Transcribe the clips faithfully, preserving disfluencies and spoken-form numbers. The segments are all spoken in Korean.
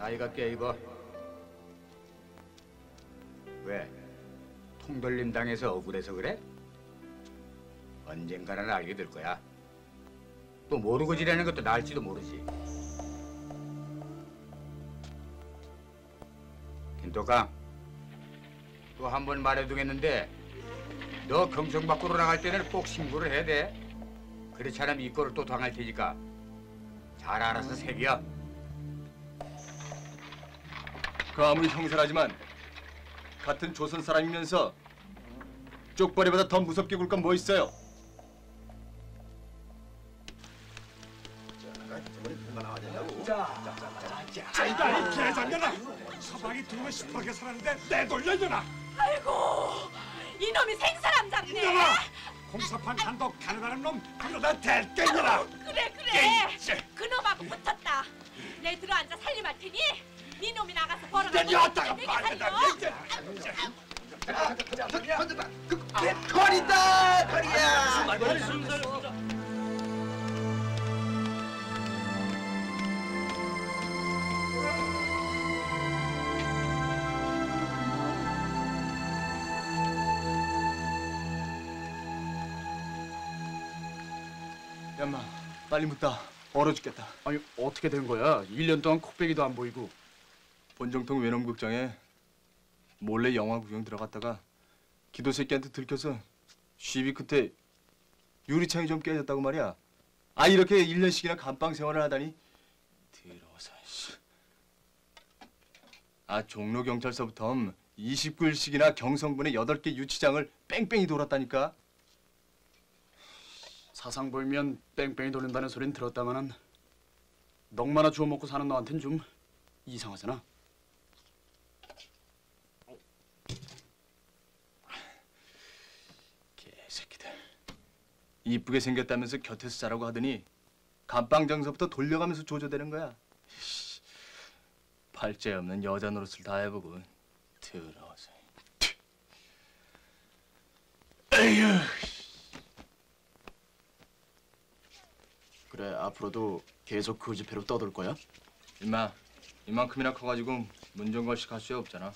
나이가 꽤 이거. 왜? 통돌림 당해서 억울해서 그래? 언젠가는 알게 될 거야. 또 모르고 지내는 것도 나을지도 모르지. 김도강, 또 한 번 말해두겠는데 너 경성 밖으로 나갈 때는 꼭 신고를 해야 돼. 그렇지 않으면 이 꼴을 또 당할 테니까 잘 알아서 새겨. 그 아무리 형사라지만 같은 조선 사람이면서 쪽벌이보다 더 무섭게 굴 건 뭐 있어요? 자이가 이 개장년아! 서방이 들어오면 시퍼렇게 살았는데 내돌려줘라! 아이고, 이놈이 생사람 잡네. 이놈아! 공사판 단독 가능한 놈 그러다 될게니라! 그래 그래, 그놈하고 붙었다. 내 들어앉아 살림할 테니 네 놈이 나가서 벌어가고 내가 왔다가 내게 말하다 살려. 거리다! 거리야! 야마, 빨리 묻다. 얼어 죽겠다. 아니 어떻게 된 거야? 일 년 동안 콧배기도 안 보이고. 본정통 외놈극장에 몰래 영화 구경 들어갔다가 기도 새끼한테 들켜서 시비 끝에 유리창이 좀 깨졌다고 말이야. 아 이렇게 일 년씩이나 감방 생활을 하다니 더러워서. 아 종로경찰서부터 이십구 일씩이나 경성군의 여덟 개 유치장을 뺑뺑이 돌았다니까. 사상 보이면 뺑뺑이 돌린다는 소린 들었다마는 넋 하나 주워 먹고 사는 너한텐 좀 이상하잖아. 개새끼들. 이쁘게 생겼다면서 곁에서 자라고 하더니 감방장서부터 돌려가면서 조져대는 거야. 팔째 없는 여자 노릇을 다 해보고 더러워서. 에휴. 그래, 앞으로도 계속 그 집회로 떠돌 거야? 임마, 이만큼이나 커가지고 문정걸식 할 수 없잖아.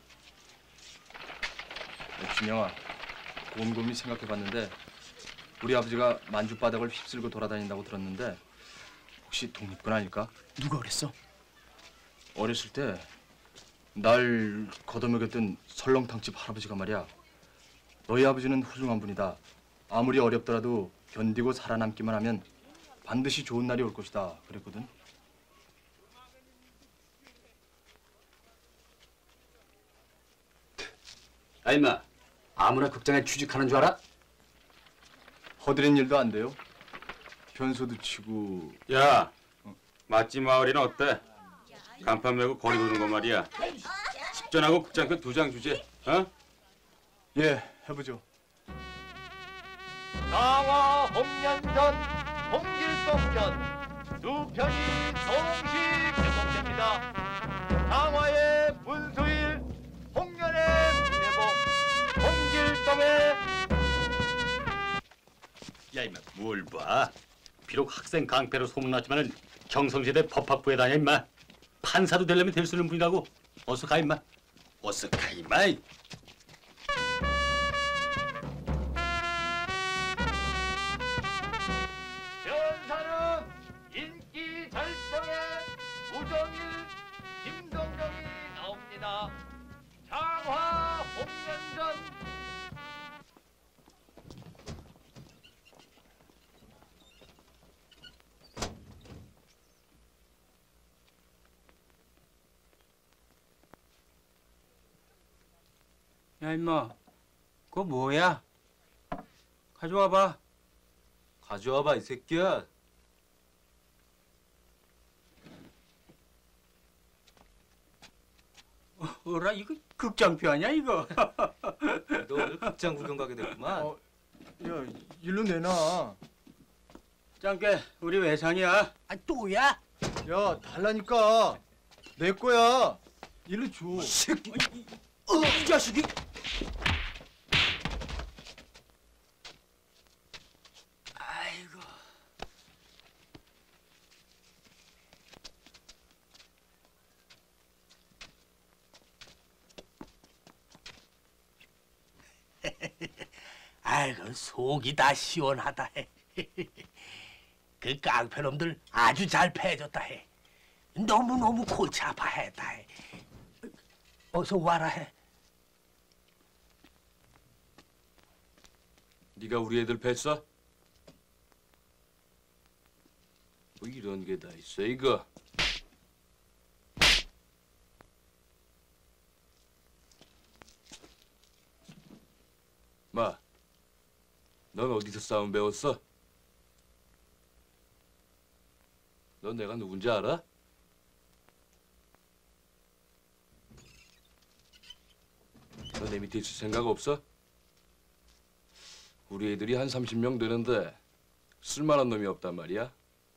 진영아, 곰곰이 생각해봤는데 우리 아버지가 만주바닥을 휩쓸고 돌아다닌다고 들었는데 혹시 독립군 아닐까? 누가 그랬어? 어렸을 때 날 걷어먹였던 설렁탕집 할아버지가 말이야. 너희 아버지는 훌륭한 분이다. 아무리 어렵더라도 견디고 살아남기만 하면 반드시 좋은 날이 올 것이다. 그랬거든. 아 임마, 아무나 극장에 취직하는 줄 알아? 허드렛 일도 안 돼요. 변소도 치고. 야, 맛집 마을이는 어때? 간판 메고 거리 도는 거 말이야. 십전하고 극장표 두 장 주지, 어? 예, 해보죠. 상화 홍련전, 홍길동전 두 편이 동시 개봉됩니다. 상화의 분수일, 홍련의 대복, 홍길동의. 야, 임마, 뭘 봐? 비록 학생 강패로 소문났지만은 경성시대 법학부에 다녀, 임마. 판사도 되려면 될 수 있는 분이라고. 어서 가, 임마. 어서 가, 임마. 변사는 인기 절정의 우정일, 김동정이 나옵니다. 상화 홍련전. 야 임마, 그거 뭐야? 가져와봐. 가져와봐 이 새끼야. 어라 이거 극장표 아니야 이거? 너 오늘 극장 구경 가게 됐구만. 어, 야, 일로 내놔. 짱깨, 우리 외상이야. 아 또야? 야, 달라니까. 내 거야. 일로 줘. 새끼. 어, 이 자식이. 아이고. 아이고 속이 다 시원하다 해. 그 깡패놈들 아주 잘 패줬다 해. 너무너무 골치 아파했다 해. 어서 와라 해. 네가 우리 애들 뵀어? 뭐 이런 게 다 있어 이거. 마, 넌 어디서 싸움 배웠어? 넌 내가 누군지 알아? 너 내 밑에 있을 생각 없어? 우리 애들이 한 삼십 명 되는데 쓸만한 놈이 없단 말이야.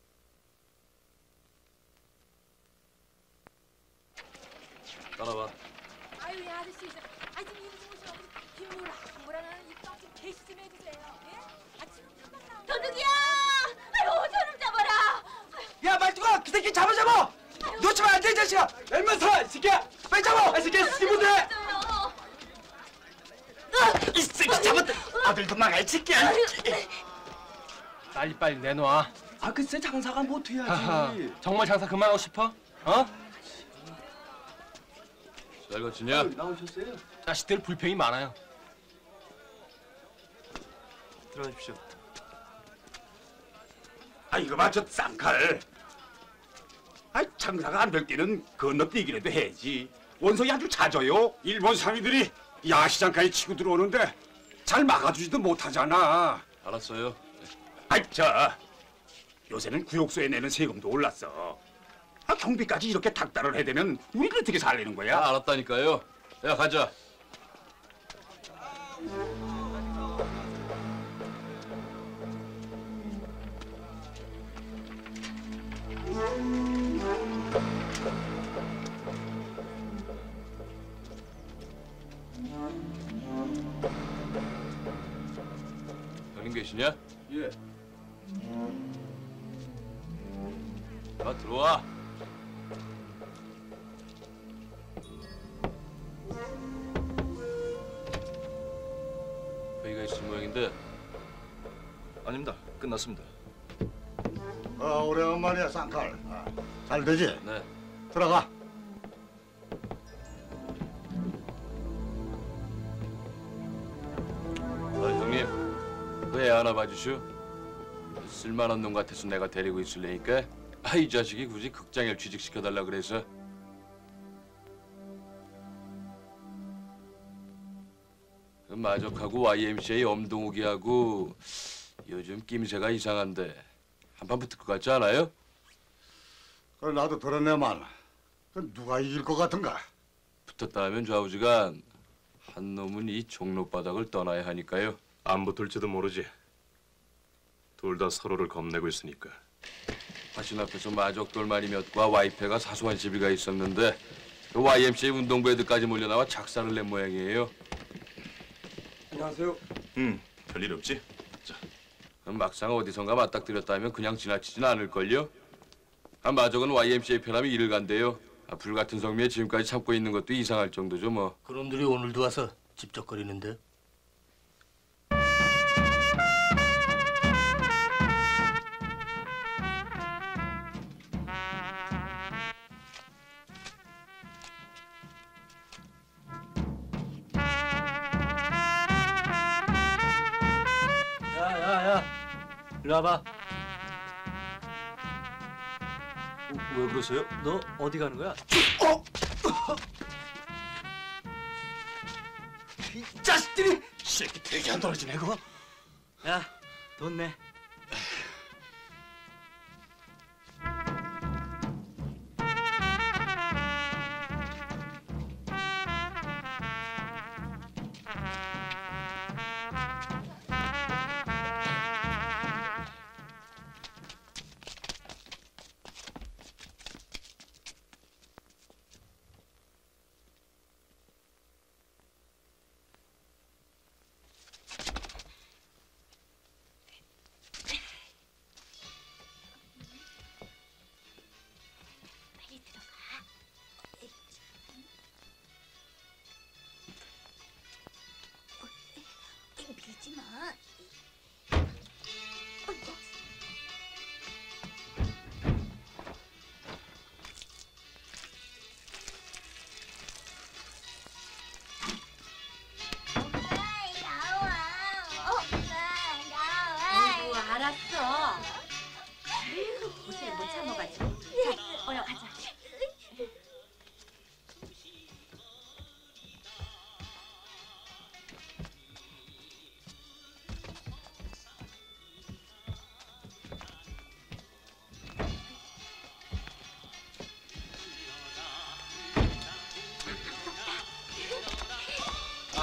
따라와. 아유, 예, 아저씨. 아, 지금 이리 좀 오시면 김무라, 김무라는 입장 좀 개시 좀 해주세요. 예? 아, 지금 금방 나오는 도둑이야! 아유, 저놈 잡아라! 야 말투가 그 새끼 잡아 잡아. 놓치면 안 돼 이 자식아. 얼마 살아 이 새끼야. 빨리 잡아. 이 새끼 쓰기면 돼. 이 새끼 잡았다. 아들도 망할 새끼야. 빨리 빨리 내놔. 아 글쎄 장사가 못 해야지. 하하, 정말 장사 그만하고 싶어? 어? 잘 거치냐? 나오셨어요? 자식들 불평이 많아요. 들어가십시오. 아 이거 봐 저 쌍칼. 아 장사가 안 될 때는 건너뛰기라도 해야지. 원석이 아주 잦아요. 일본 상인들이 야시장까지 치고 들어오는데 잘 막아주지도 못하잖아. 알았어요. 아이 저 요새는 구역소에 내는 세금도 올랐어. 아 경비까지 이렇게 닥달을 해대면 우리는 어떻게 살리는 거야? 야, 알았다니까요. 야, 가자. 형님 계시냐? 예. 아, 들어와. 회의가 있을 모양인데. 아닙니다. 끝났습니다. 어, 오래간만이야 쌍칼. 아, 잘 되지? 네. 들어가. 아, 형님, 그 애 하나 봐주시오. 쓸만한 놈 같아서 내가 데리고 있을래니까. 아, 이 자식이 굳이 극장에 취직시켜달라 그래서. 그 마적하고 와이엠씨에이 엄동욱이하고 요즘 낌새가 이상한데 한판 붙을 것 같지 않아요? 그걸 나도 들었네만. 그 누가 이길 것 같은가? 붙었다 하면 좌우지간 한 놈은 이 종로바닥을 떠나야 하니까요. 안 붙을지도 모르지. 둘 다 서로를 겁내고 있으니까. 화신 앞에서 마적돌 말이 몇과 와이패가 사소한 시비가 있었는데 그 와이엠씨에이 운동부 애들까지 몰려나와 작사를 낸 모양이에요. 안녕하세요. 응, 별일 없지? 자. 막상 어디선가 맞닥뜨렸다 하면 그냥 지나치진 않을걸요? 아, 마적은 와이엠씨에이 편하면 이를 간대요. 아, 불같은 성미에 지금까지 참고 있는 것도 이상할 정도죠 뭐. 그놈들이 오늘도 와서 집적거리는데. 야야야, 일로 와봐. 왜 그러세요? 너 어디 가는 거야? 이 자식들이 새끼 되게 안 떨어지네 그거. 야, 돈 내.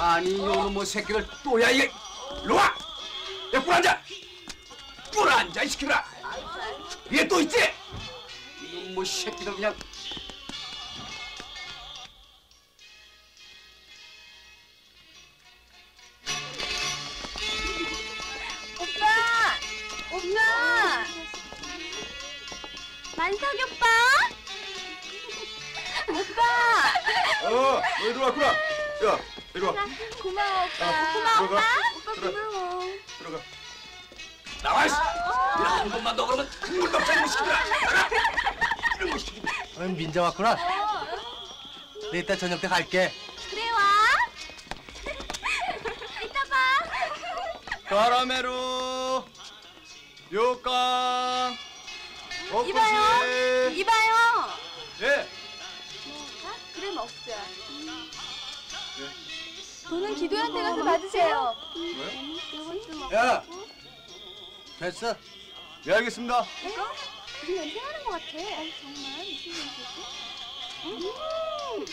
아니 이놈의 새끼들 또야 이게. 일로 와. 야 꿀 앉아. 꿀 앉아 이 시키라. 위에 또 있지? 이놈의 새끼들 그냥. 오빠! 오빠! 만석이 오빠? 오빠! 어, 너 이리 왔구나. 야, 이리 와. 고마워 오빠. 아, 고마워 들어가. 오빠. 오빠 들어가. 고마워. 들어가. 나와. 야한 번만 더 그러면 국물 덮쳐 이 시키라. 어, 민자 왔구나. 내 이따 저녁 때 갈게. 그래 와. 이따 봐. 카라메로 요강 이봐요. 이봐요. 예. 먹을까? 그래 먹자. 돈은 기도한테 가서 받으세요. 왜? 야, 됐어. 예, 알겠습니다. 이거? 무슨 냄새 나는 것 같아. 아니, 정말 무슨 냄새지? 음.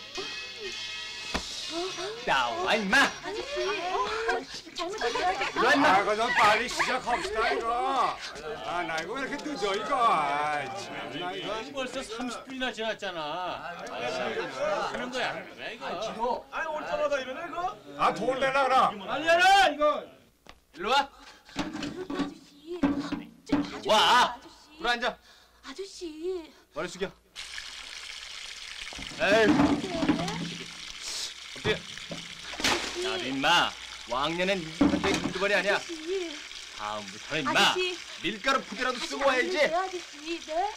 나와 임마. 아저씨, 어, 잘못했어요. 아, 그좀 빨리 시작합시다 이거. 아, 나 이거 왜 이렇게 늦어 이거. 아, 참, 나 이거. 벌써 삼십 분이나 지났잖아. 하는 거야. 왜 이거? 아, 올 때마다 이러네 이거. 아, 돈 내라 그라. 빨리 해라 이거. 일로 와. 아저씨, 좀 봐주세요. 와. 아저씨. 불 앉아. 아저씨. 머리 숙여. 에이. 어때? 나도 임마. 왕년엔 이한테 한두번이 아니야. 아저씨. 다음부터는 임마. 아저씨. 밀가루 푸대라도 쓰고 와야지. 네, 아저씨. 네.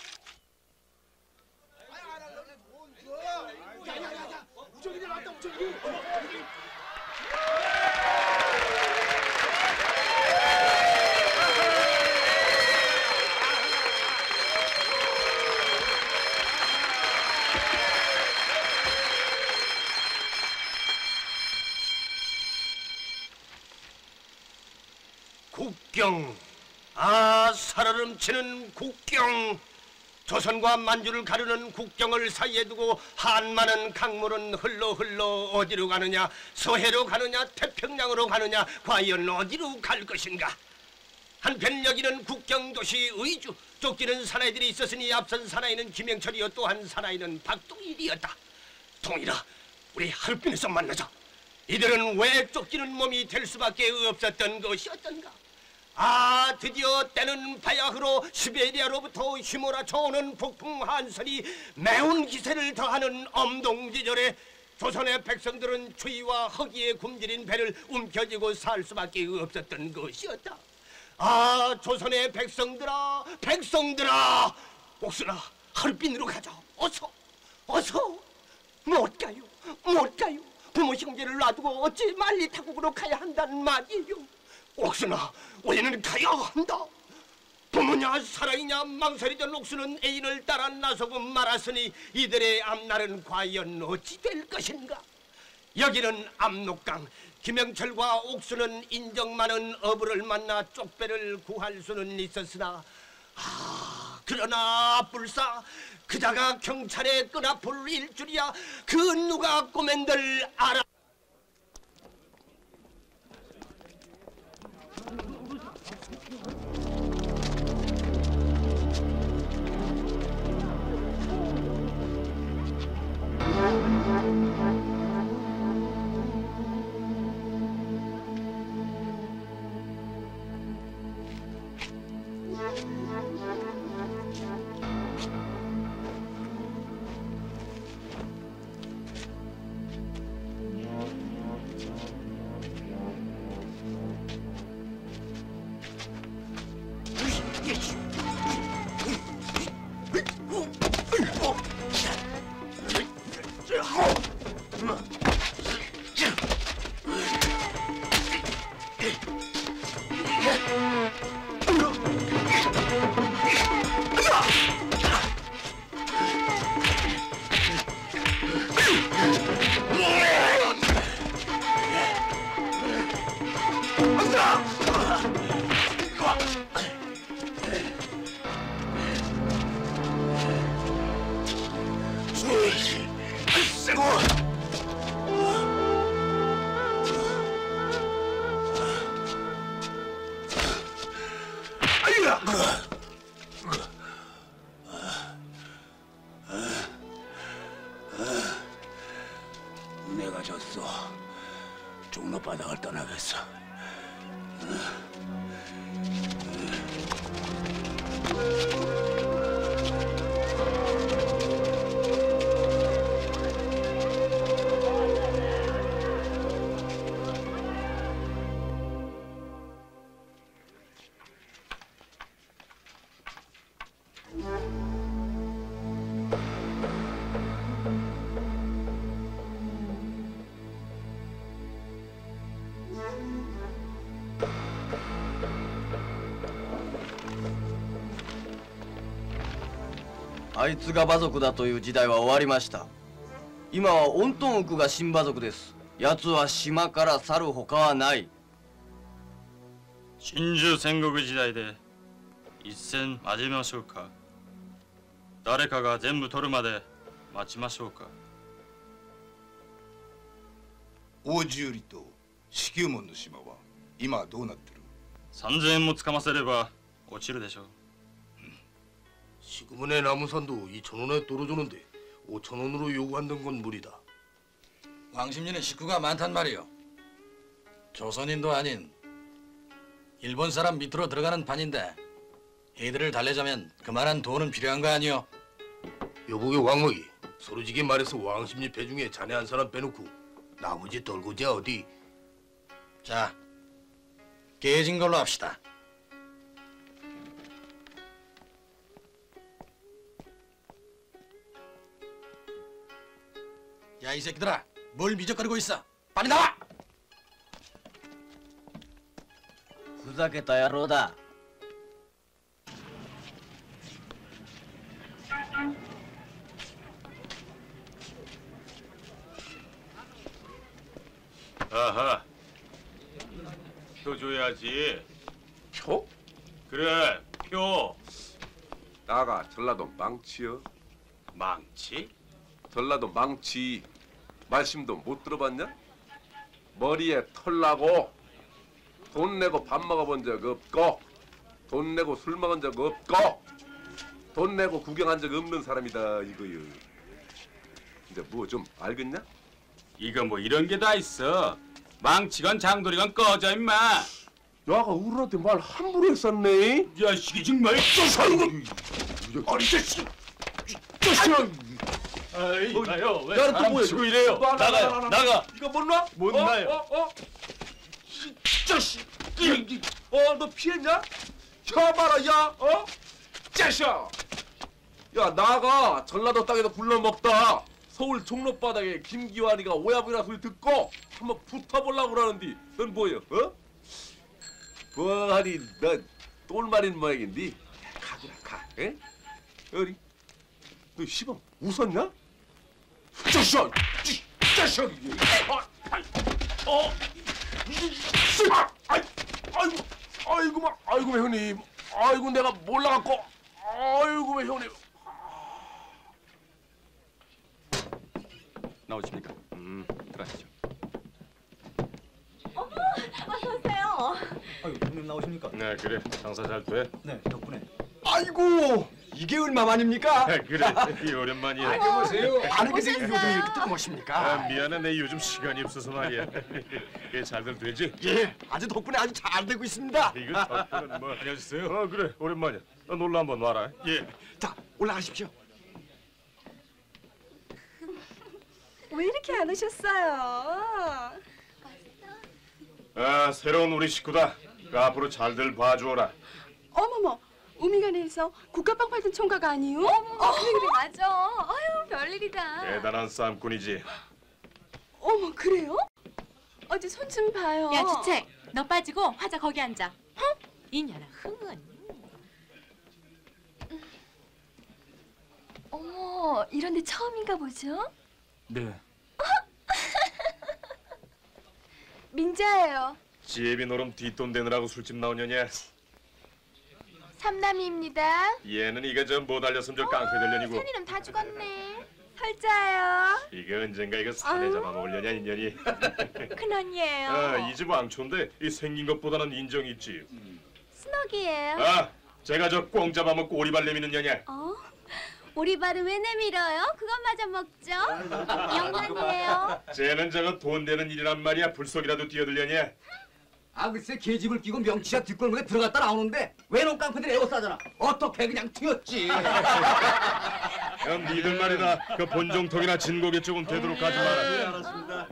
국경, 아 살얼음치는 국경. 조선과 만주를 가르는 국경을 사이에 두고 한많은 강물은 흘러 흘러 어디로 가느냐? 서해로 가느냐? 태평양으로 가느냐? 과연 어디로 갈 것인가? 한편 여기는 국경도시 의주. 쫓기는 사나이들이 있었으니 앞선 사나이는 김영철이요 또한 사나이는 박동일이었다. 동일아, 우리 하룻빈에서 만나자. 이들은 왜 쫓기는 몸이 될 수밖에 없었던 것이었던가? 아, 드디어 때는 바야흐로 시베리아로부터 휘몰아쳐오는 폭풍 한선이 매운 기세를 더하는 엄동지절에 조선의 백성들은 추위와 허기에 굶주린 배를 움켜쥐고 살 수밖에 없었던 것이었다. 아, 조선의 백성들아, 백성들아, 옥순아, 하룻빈으로 가자. 어서, 어서. 못 가요, 못 가요. 부모 형제를 놔두고 어찌 말리 타국으로 가야 한다는 말이에요. 옥순아, 우리는 가야 한다. 부모냐 사랑이냐 망설이던 옥순은 애인을 따라 나서고 말았으니 이들의 앞날은 과연 어찌 될 것인가? 여기는 압록강. 김영철과 옥순은 인정 많은 어부를 만나 쪽배를 구할 수는 있었으나 아, 그러나 불사 그자가 경찰의 끈앞을 일 줄이야. 그 누가 꼬맨들 알아. 종로바닥을 떠나겠어. あいつが馬族だという時代は終わりました。今はオントンウクが新馬族です。奴は島から去るほかはない。 真珠戦国時代で一戦待ちましょうか。誰かが全部取るまで待ちましょうか。 王子よりと四球門の島は今はどうなってる？ 三千円もつかませれば落ちるでしょう。 지금은의 나무산도 이천 원에 떨어주는데 오천 원으로 요구한다는 건 무리다. 왕십리는 식구가 많단 말이오. 조선인도 아닌 일본 사람 밑으로 들어가는 판인데 애들을 달래자면 그만한 돈은 필요한 거 아니오? 여보게 왕먹이 솔직히 말해서 왕십리 배 중에 자네 한 사람 빼놓고 나머지 떨고자 어디? 자, 깨진 걸로 합시다. 야, 이 새끼들아, 뭘 미적거리고 있어? 빨리 나와! ふざけた野郎だ。 아하. 표 줘야지. 표? 그래, 표. 나가 전라도 망치여. 망치? 전라도 망치. 말씀도 못 들어봤냐? 머리에 털 나고 돈 내고 밥 먹어본 적 없고 돈 내고 술 먹은 적 없고 돈 내고 구경한 적 없는 사람이다 이거요. 이제 뭐 좀 알겠냐? 이거 뭐 이런 게 다 있어. 망치건 장돌이건 꺼져 임마. 야가 우리한테 말 함부로 했었네. 야식이 정말 쪼사이고. 아니 자식. 자식아. 아이, 나요. 왜 사람 치고 이래요? 나가요. 나가. 이거 못 놔? 못 어? 놔요. 어? 어? 자식. 어? 너 피했냐? 혀 봐라 야. 어? 자식아. 야 나가 전라도 땅에서 굴러먹다 서울 종로바닥에 김기환이가 오야부라 소리 듣고 한번 붙어보려고 그러는데 넌 뭐여? 어? 뭐하니 넌 똘마린 모양인데 가구나 가. 에? 어리? 너 시방 웃었냐? 자식아! 자식아! 어? 어? 아, 아이, 아이고, 아이고 막, 아이고 왜 형님, 아이고 내가 몰라갖고, 아이고 왜 형님. 나오십니까? 음, 들어가시죠. 어머, 어서 오세요. 아유, 형님 나오십니까? 네, 그래. 장사 잘 돼? 네, 덕분에. 아이고 이게 얼마만입니까? 그래, 이 오랜만이야. 안녕하세요. 아는 게 생긴 요즘 이렇게 뜨거우십니까? 아, 미안해, 내 요즘 시간이 없어서 말이야. 이게 잘들 되지? 예, 아주 덕분에 아주 잘 되고 있습니다. 이거 덕분은 뭐 안녕하세요. 어, 그래, 오랜만이야. 너 놀러 한번 와라. 예, 자 올라가십시오. 왜 이렇게 안 오셨어요? 아, 새로운 우리 식구다. 그 앞으로 잘들 봐주어라. 어머머, 우미관에서 국가빵 팔던 총각 아니요? 어머, 그래 그래 맞아. 아유 별일이다. 대단한 싸움꾼이지. 어머, 그래요? 어디 손 좀 봐요. 야 주책, 너 빠지고 화자 거기 앉아. 어? 이년아 흥은. 어머, 이런데 처음인가 보죠? 네. 민자예요. 지혜비 노름 뒷돈 대느라고 술집 나오냐냐? 삼남이입니다. 얘는 이거 좀 못 알렸으면 저 깡패 될 년이고. 산이는 다 죽었네. 설자예요. 이게 언젠가 이거 산에 잡아먹으려냐 인연이. 큰언니예요. 아, 이 집 왕초인데 이 생긴 것보다는 인정 있지. 스낵이에요. 아, 제가 저 꽁 잡아먹고 오리발 내미는 년이야. 어? 오리발은 왜 내밀어요? 그것마저 먹죠. 영란이에요. 쟤는 저거 돈 되는 일이란 말이야. 불속이라도 뛰어들려니. 아 글쎄 계집을 끼고 명치가 뒷골목에 들어갔다 나오는데 외놈 깡패들이 에워싸잖아. 어떻게 그냥 튀었지. 야, 니들 말이다. 그 본종통이나 진고개 쪽은 되도록 하지 마라. 네, 알았습니다.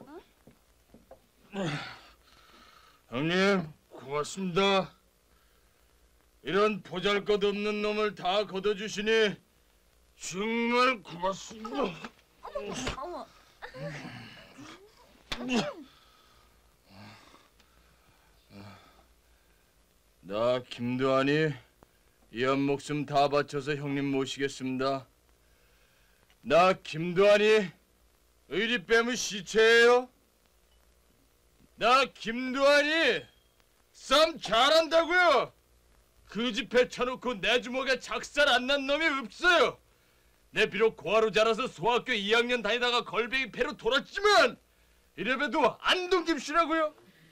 형님, 고맙습니다. 이런 보잘것없는 놈을 다 걷어주시니 정말 고맙습니다. 어머. 나 김두한이 이 한 목숨 다 바쳐서 형님 모시겠습니다. 나 김두한이 의리 빼면 시체예요. 나 김두한이 싸움 잘한다고요. 그 집 배쳐놓고 내 주먹에 작살 안 난 놈이 없어요. 내 비록 고아로 자라서 소학교 이 학년 다니다가 걸뱅이 패로 돌았지만 이래봬도 안동김씨라고요.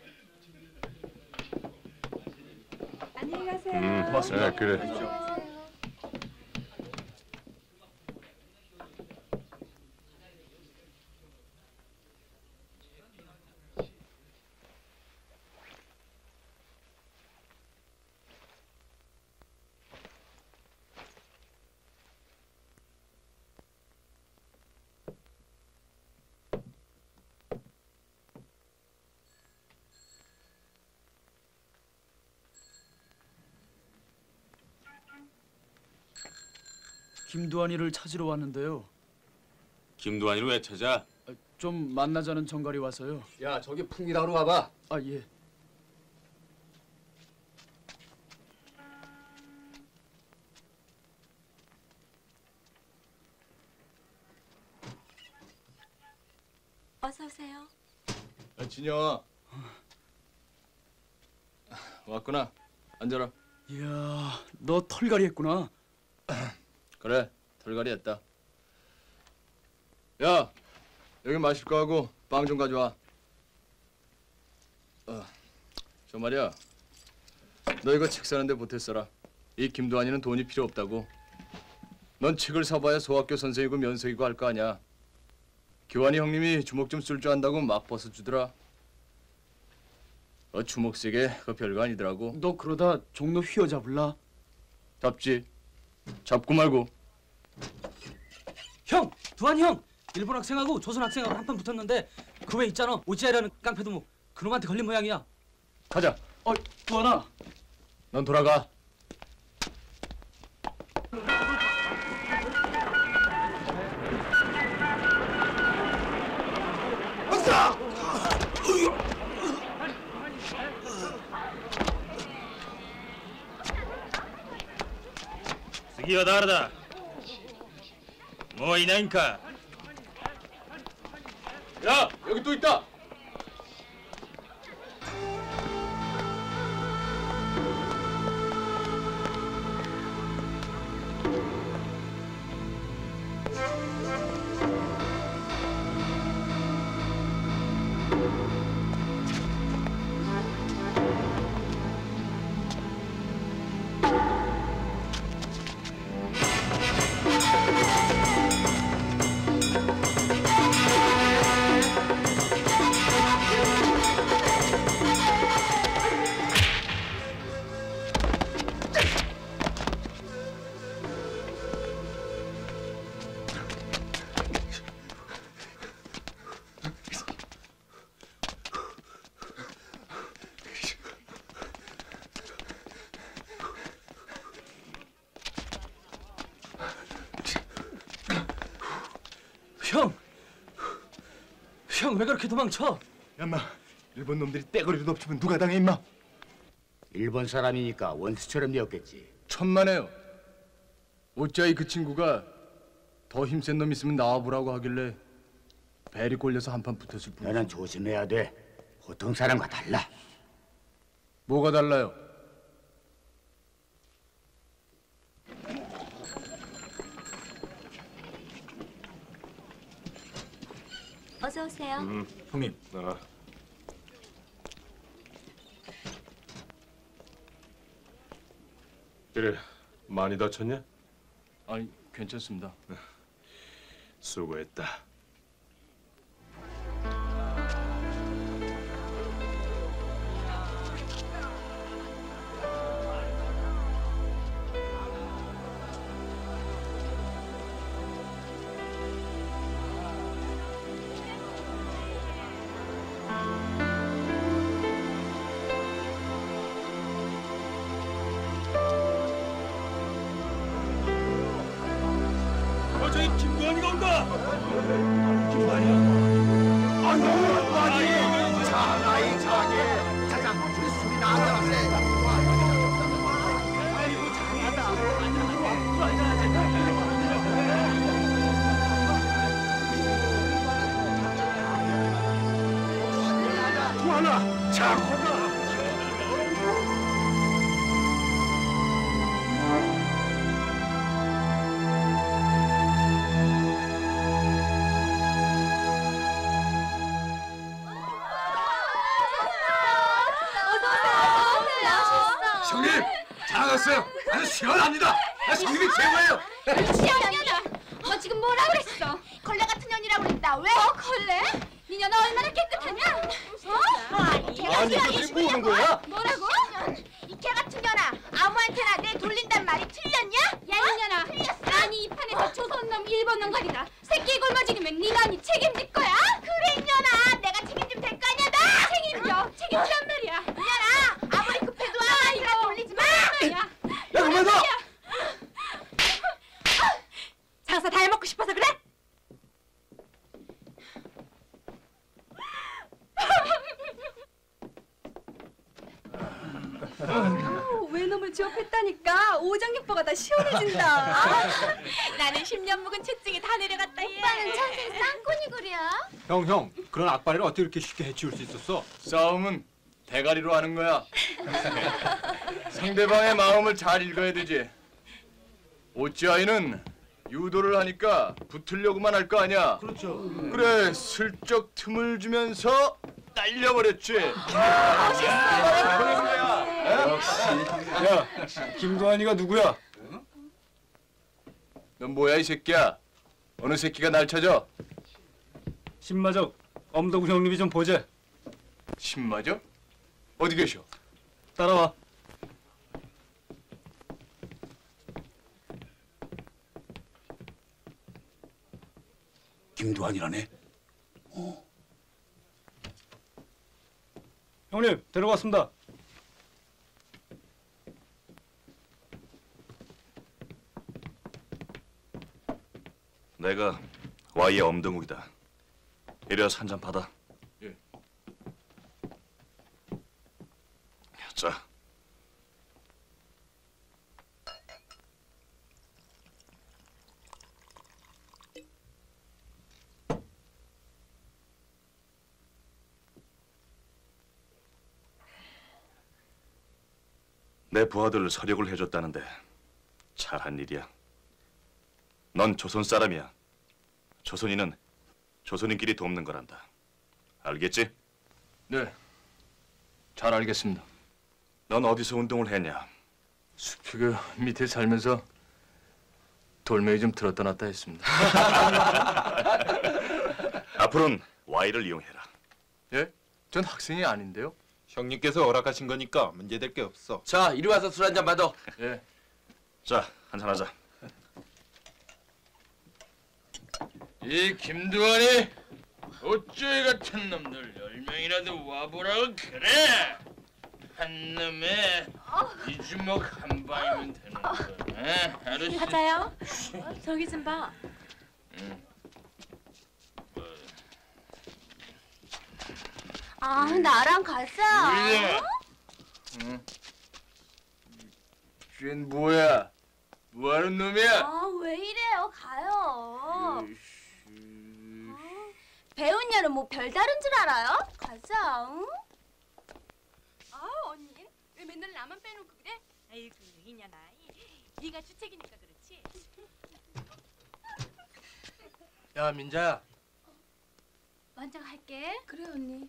안녕히 가세요. 음, 고맙습니다. 네, 그래. 김두한이를 찾으러 왔는데요. 김두한이를 왜 찾아? 좀 만나자는 정갈이 와서요. 야 저기 풍기다로 와봐. 아 예. 어서 오세요. 아, 진영아. 왔구나. 앉아라. 이야, 너 털갈이 했구나. 그래, 털갈이 했다. 야, 여기 마실 거 하고 빵 좀 가져와. 어, 저 말이야. 너 이거 책 사는데 보태 써라. 이 김두한이는 돈이 필요 없다고. 넌 책을 사봐야 소학교 선생이고 면석이고 할 거 아니야. 교환이 형님이 주먹 좀 쓸 줄 안다고 막 벗어주더라. 어, 주먹 세게 그거 별거 아니더라고. 너 그러다 종로 휘어잡을라? 잡지. 잡고 말고. 형! 두한 형! 일본 학생하고 조선 학생하고 한판 붙었는데 그 왜 있잖아. 오지아이라는 깡패도목. 그놈한테 걸린 모양이야. 가자. 어, 두한아. 넌 돌아가. 次は誰だもういないんか 야, 여기 또 있다. 형! 형 왜 그렇게 도망쳐? 야마, 일본 놈들이 떼거리도 없으면 누가 당해 임마? 일본 사람이니까 원수처럼 되었겠지. 천만에요. 어찌하이 그 친구가 더 힘센 놈 있으면 나와보라고 하길래 벨이 꼴려서 한판 붙었을 뿐. 너는 조심해야 돼. 보통 사람과 달라. 뭐가 달라요? 어서 오세요. 음, 형님. 아. 그래, 많이 다쳤냐? 아니, 괜찮습니다. 수고했다. 어, 저기 김구환이가 온다. 김구환이야? 아유, 아니, 자나이 자기. 잠깐, 우리 술이 나왔네. 아이고, 잘하다. 구환아, 자, 거가. 형님, 잘 왔어요. 아주 시원합니다. 아, 형님이 최고예요. 시원년아, 너 지금 뭐라 그랬어? 걸레 같은 년이라고 그랬다. 왜? 어, 걸레? 니 년아 얼마나 깨끗하냐? 어? 아니, 이거 지금 뭐 하는 거야? 뭐라고? 이 개 같은 년아, 아무한테나 내 돌린단 말이 틀렸냐? 야, 이 년아, 틀렸어? 아니 이 판에서 조선 놈, 일본 놈 가리다 새끼 굶어지면 네가 아니 책임질 거야? 그래 이 년아, 내가 책임지면 될 거 아니야? 나 책임져, 책임지란 말이야. 이 년아, 아무리 급해도 아무한테나 돌리지 마. 야, 그만 둬! 장사 다 해먹고 싶어서 그래? 어, 외놈을 취업했다니까 오장육부가 다 시원해진다. 나는 십 년 묵은 채증이 다 내려갔다. 오빠는 천생 쌍꾼이구려. 형, 형, 그런 악바리를 어떻게 이렇게 쉽게 해치울 수 있었어? 싸움은 대가리로 하는 거야. 상대방의 마음을 잘 읽어야 되지. 오찌아이는 유도를 하니까 붙으려고만 할 거 아니야. 그렇죠. 그래, 슬쩍 틈을 주면서 날려버렸지. 야, 김구환이가 누구야? 넌 뭐야 이 새끼야? 어느 새끼가 날 찾아? 신마적, 엄덕우 형님이 좀 보재. 신마적? 어디 계셔? 따라와. 김두한이라네. 형님, 데려갔습니다. 내가 Y의 엄동욱이다. 이리 와서 한 잔 받아. 예. 자. 내 부하들 서력을 해줬다는데 잘한 일이야. 넌 조선 사람이야. 조선인은 조선인끼리 돕는 거란다. 알겠지? 네, 잘 알겠습니다. 넌 어디서 운동을 했냐? 숲이 그 밑에 살면서 돌멩이 좀 들었다 놨다 했습니다. 앞으로는 Y를 이용해라. 예? 전 학생이 아닌데요. 형님께서 허락하신 거니까 문제될 게 없어. 자, 이리 와서 술 한잔 받아. 예. 자, 한잔 하자. 이 김두한이 어쩌이 같은 놈들 열 명이라도 와보라고 그래. 한 놈에 이 주먹 한 방이면 되는 거야. 에? 알았지? 가자요. 어, 저기 좀 봐. 응. 아, 나랑 가자. 그래. 응. 쟨 뭐야? 뭐하는 놈이야? 아, 왜 이래요? 가요. 어? 배운 년은 뭐 별다른 줄 알아요? 가자. 응? 아, 언니. 왜 맨날 나만 빼놓고 그래? 아이고, 이년아. 네가 주책이니까 그렇지. 야, 민자야. 먼저 갈게. 그래, 언니.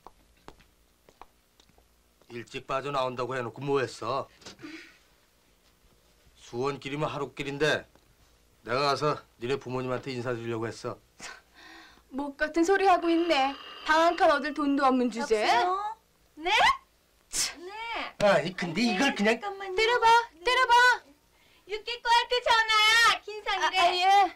일찍 빠져나온다고 해놓고 뭐했어? 수원길이면 하루길인데 내가 가서 니네 부모님한테 인사드리려고 했어. 목 같은 소리 하고 있네. 방 한 칸 얻을 돈도 없는 주제에. 여보세요? 네? 네. 아니 근데 이걸 그냥 잠깐만요. 때려봐, 때려봐. 육기꺼한테 전화야. 긴상이래. 아, 아, 예.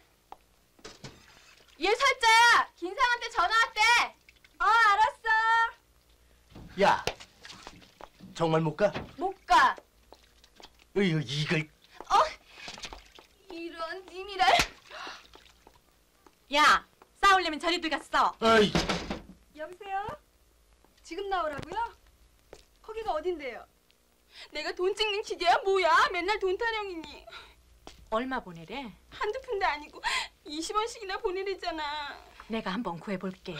얘 설자야. 긴상한테 전화 왔대. 어, 알았어. 야 정말 못 가? 못 가. 으이 이걸 어? 이런 님이랄. 야, 싸우려면 저리 들어갔어. 어이. 여보세요? 지금 나오라고요? 거기가 어딘데요? 내가 돈 찍는 기계야 뭐야? 맨날 돈 타령이니. 얼마 보내래? 한두 푼도 아니고 이십 원씩이나 보내래잖아. 내가 한번 구해볼게.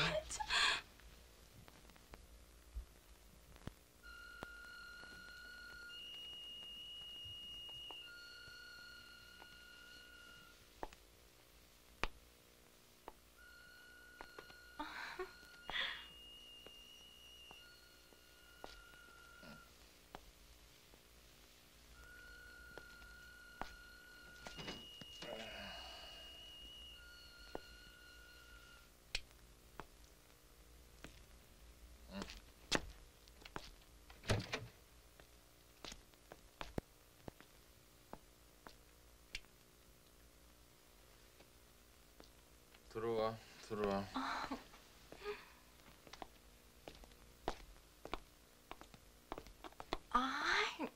들어와, 들어와. 아,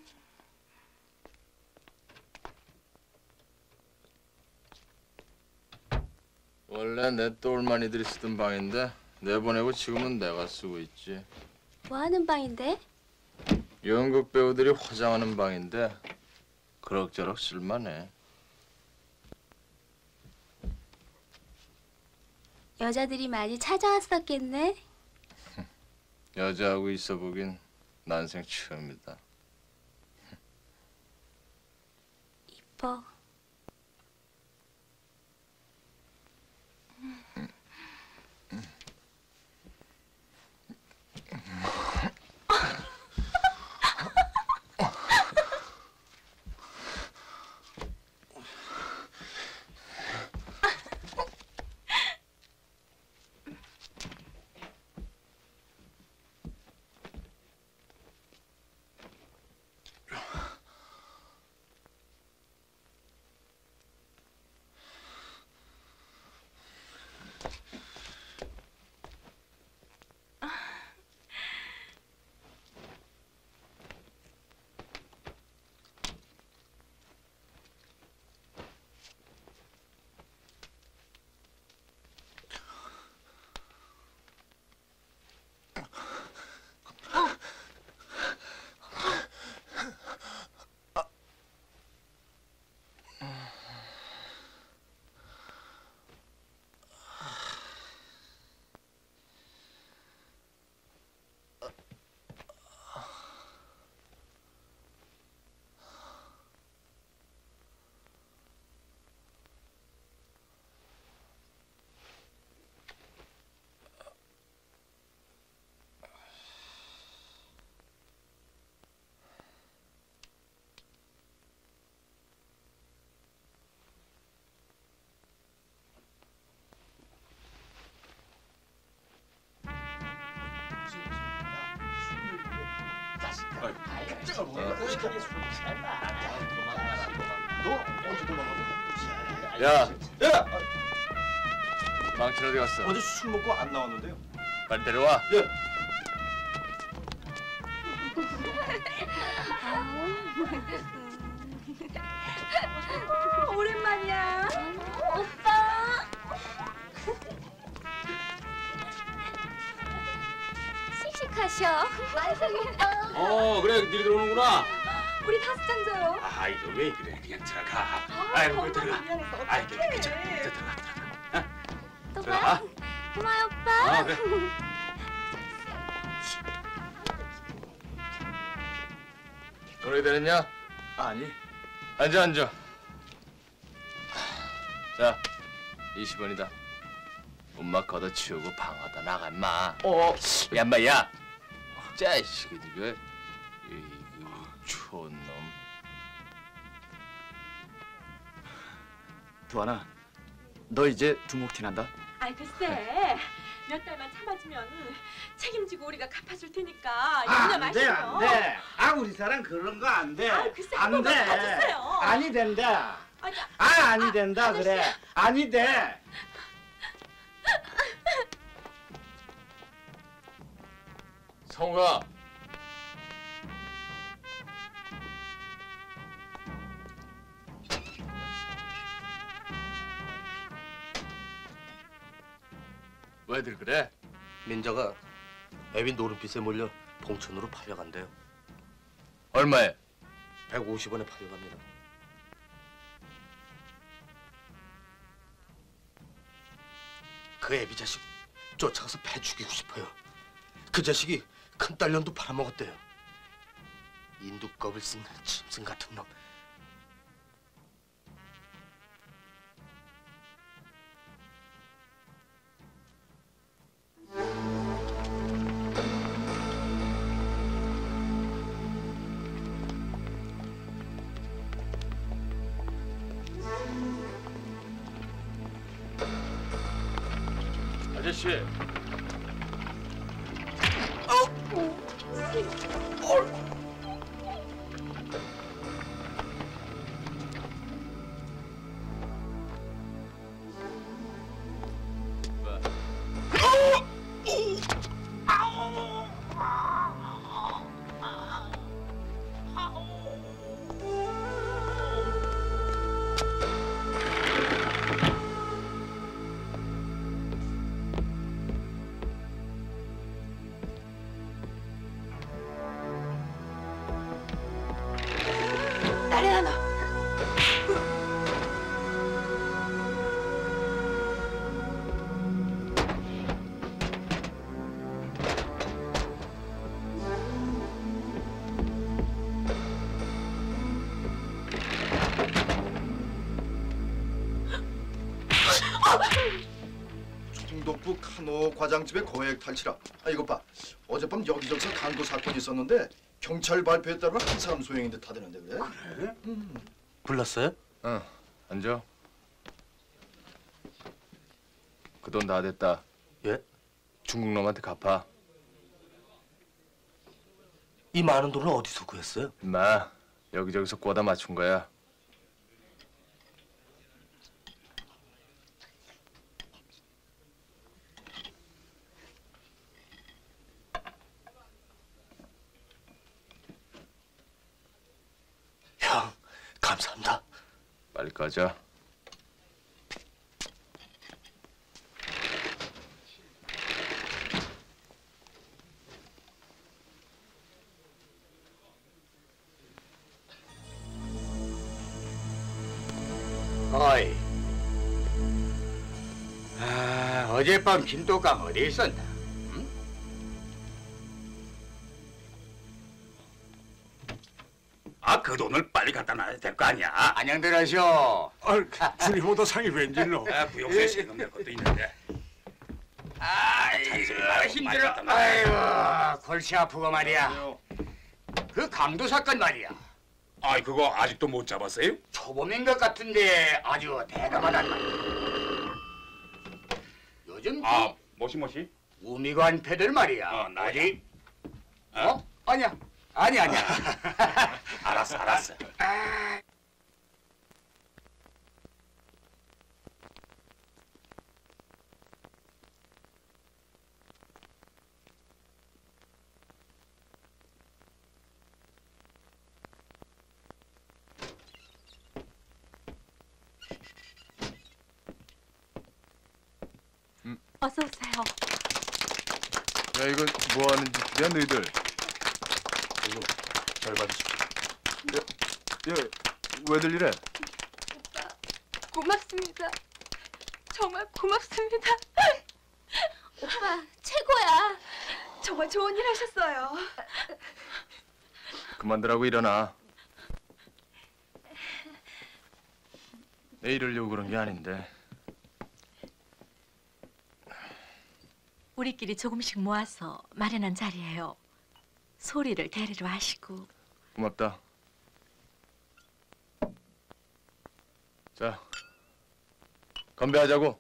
원래 내 똘마니들이 쓰던 방인데 내보내고 지금은 내가 쓰고 있지. 뭐 하는 방인데? 연극 배우들이 화장하는 방인데 그럭저럭 쓸만해. 여자들이 많이 찾아왔었겠네. 여자하고 있어 보긴 난생 처음이다. 이뻐. 야, 야! 망치 어디 갔어? 어제 술 먹고 안 나왔는데요. 빨리 데려와. 예. 오랜만이야. 오빠. 씩씩하셔. 완성이 오빠. 어 그래 니들 오는구나. 우리 다섯 잔 줘요. 아 이거 왜 그래 그냥 들어가. 아이고 왜 들어가. 아이 괜찮아 괜찮아 들어가 들어가. 또 들어가. 봐. 고마워 오빠. 아 그래. 어떻게 되느냐? 아니. 앉아 앉아. 자, 이십 원이다. 엄마 걷어치우고 방어다 나가 인마. 어. 야 인마 야. 자식이 이거. 이거 촌놈. 두하나, 너 이제 두목티 난다. 아이 글쎄 몇 달만 참아주면 책임지고 우리가 갚아줄 테니까 염려 안 돼, 마시고. 안 돼. 아, 우리 사람 그런 거 안 돼. 아, 글쎄, 한 안 번만 돼. 봐주세요. 아니 된다. 아니, 아, 아니 된다 아저씨. 그래. 아니 돼. 성우가 왜들 그래? 민자가 애비 노름빚에 몰려 봉천으로 팔려간대요. 얼마에? 백오십 원에 팔려갑니다. 그 애비 자식 쫓아가서 패 죽이고 싶어요. 그 자식이 큰 딸년도 팔아먹었대요. 인두껍을 쓴 짐승 같은 놈. 아저씨. 나래나 너. 충덕부 카노 과장집의 거액 탈취라. 아 이것 봐. 어젯밤 여기저기서 강도 사건이 있었는데 경찰 발표에 따르면 한 사람 소행인데 다 되는데 그래? 그래? 음. 불났어요? 어, 앉아. 그 돈 다 됐다. 예? 중국 놈한테 갚아. 이 많은 돈을 어디서 구했어요? 임마, 여기저기서 꿔다 맞춘 거야. 형, 감사합니다. 빨리 꺼져. 어이. 아, 어젯밤 김도감 어디 있었나? 응? 아, 그 돈을 빨리 갖다 놔야 될 거 아니야. 안녕들 하셔. 아, 주리보다 상이 웬일로? 아, 부용세 세금 낼 것도 있는데. 아이고, 힘들어. 아이고, 골치 아프고 말이야. 그 강도 사건 말이야. 아이, 그거 아직도 못 잡았어요? 초범인 것 같은데 아주 대담하단 말이야. 요즘 아, 뭐시 뭐시? 우미관 패들 말이야. 어, 나야. 어디? 어? 아니야. 아니 아니야. 알았어, 알았어. 어서 오세요. 야, 이거 뭐 하는 짓이야, 너희들? 잘 받으십시오. 야, 야, 왜들 이래? 고맙습니다. 정말 고맙습니다. 오빠 최고야. 정말 좋은 일 하셨어요. 그만두라고 일어나. 내 이러려고 그런 게 아닌데. 우리끼리 조금씩 모아서 마련한 자리예요. 소리를 데리러 하시고. 고맙다. 자, 건배하자고.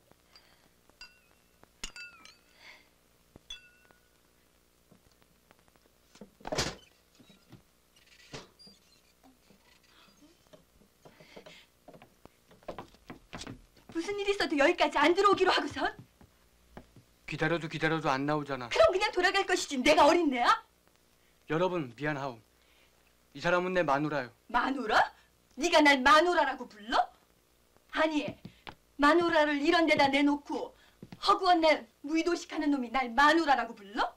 무슨 일 있어도 여기까지 안 들어오기로 하고선? 기다려도 기다려도 안 나오잖아. 그럼 그냥 돌아갈 것이지 내가 어린애야? 여러분 미안하오. 이 사람은 내 마누라요. 마누라? 네가 날 마누라라고 불러? 아니, 마누라를 이런 데다 내놓고 허구한 날 무의도식하는 놈이 날 마누라라고 불러?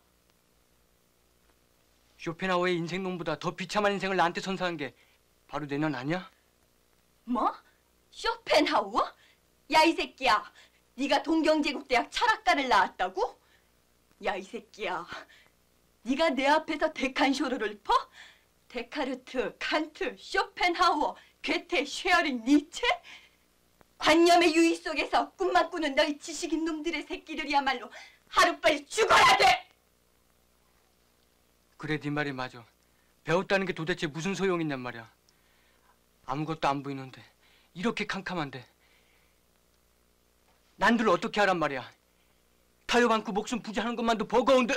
쇼펜하우의 인생론보다 더 비참한 인생을 나한테 선사한 게 바로 내 년 아니야? 뭐? 쇼펜하우어? 야 이 새끼야, 네가 동경제국대학 철학과를 나왔다고? 야 이 새끼야, 네가 내 앞에서 데칸쇼르를 퍼? 데카르트, 칸트, 쇼펜하우어, 괴테, 쉐어링, 니체? 관념의 유의 속에서 꿈만 꾸는 너희 지식인 놈들의 새끼들이야말로 하루빨리 죽어야 돼! 그래, 네 말이 맞아. 배웠다는 게 도대체 무슨 소용이 있냔 말이야. 아무것도 안 보이는데 이렇게 캄캄한데 난들 어떻게 하란 말이야. 타협 않고 목숨 부지하는 것만도 버거운데.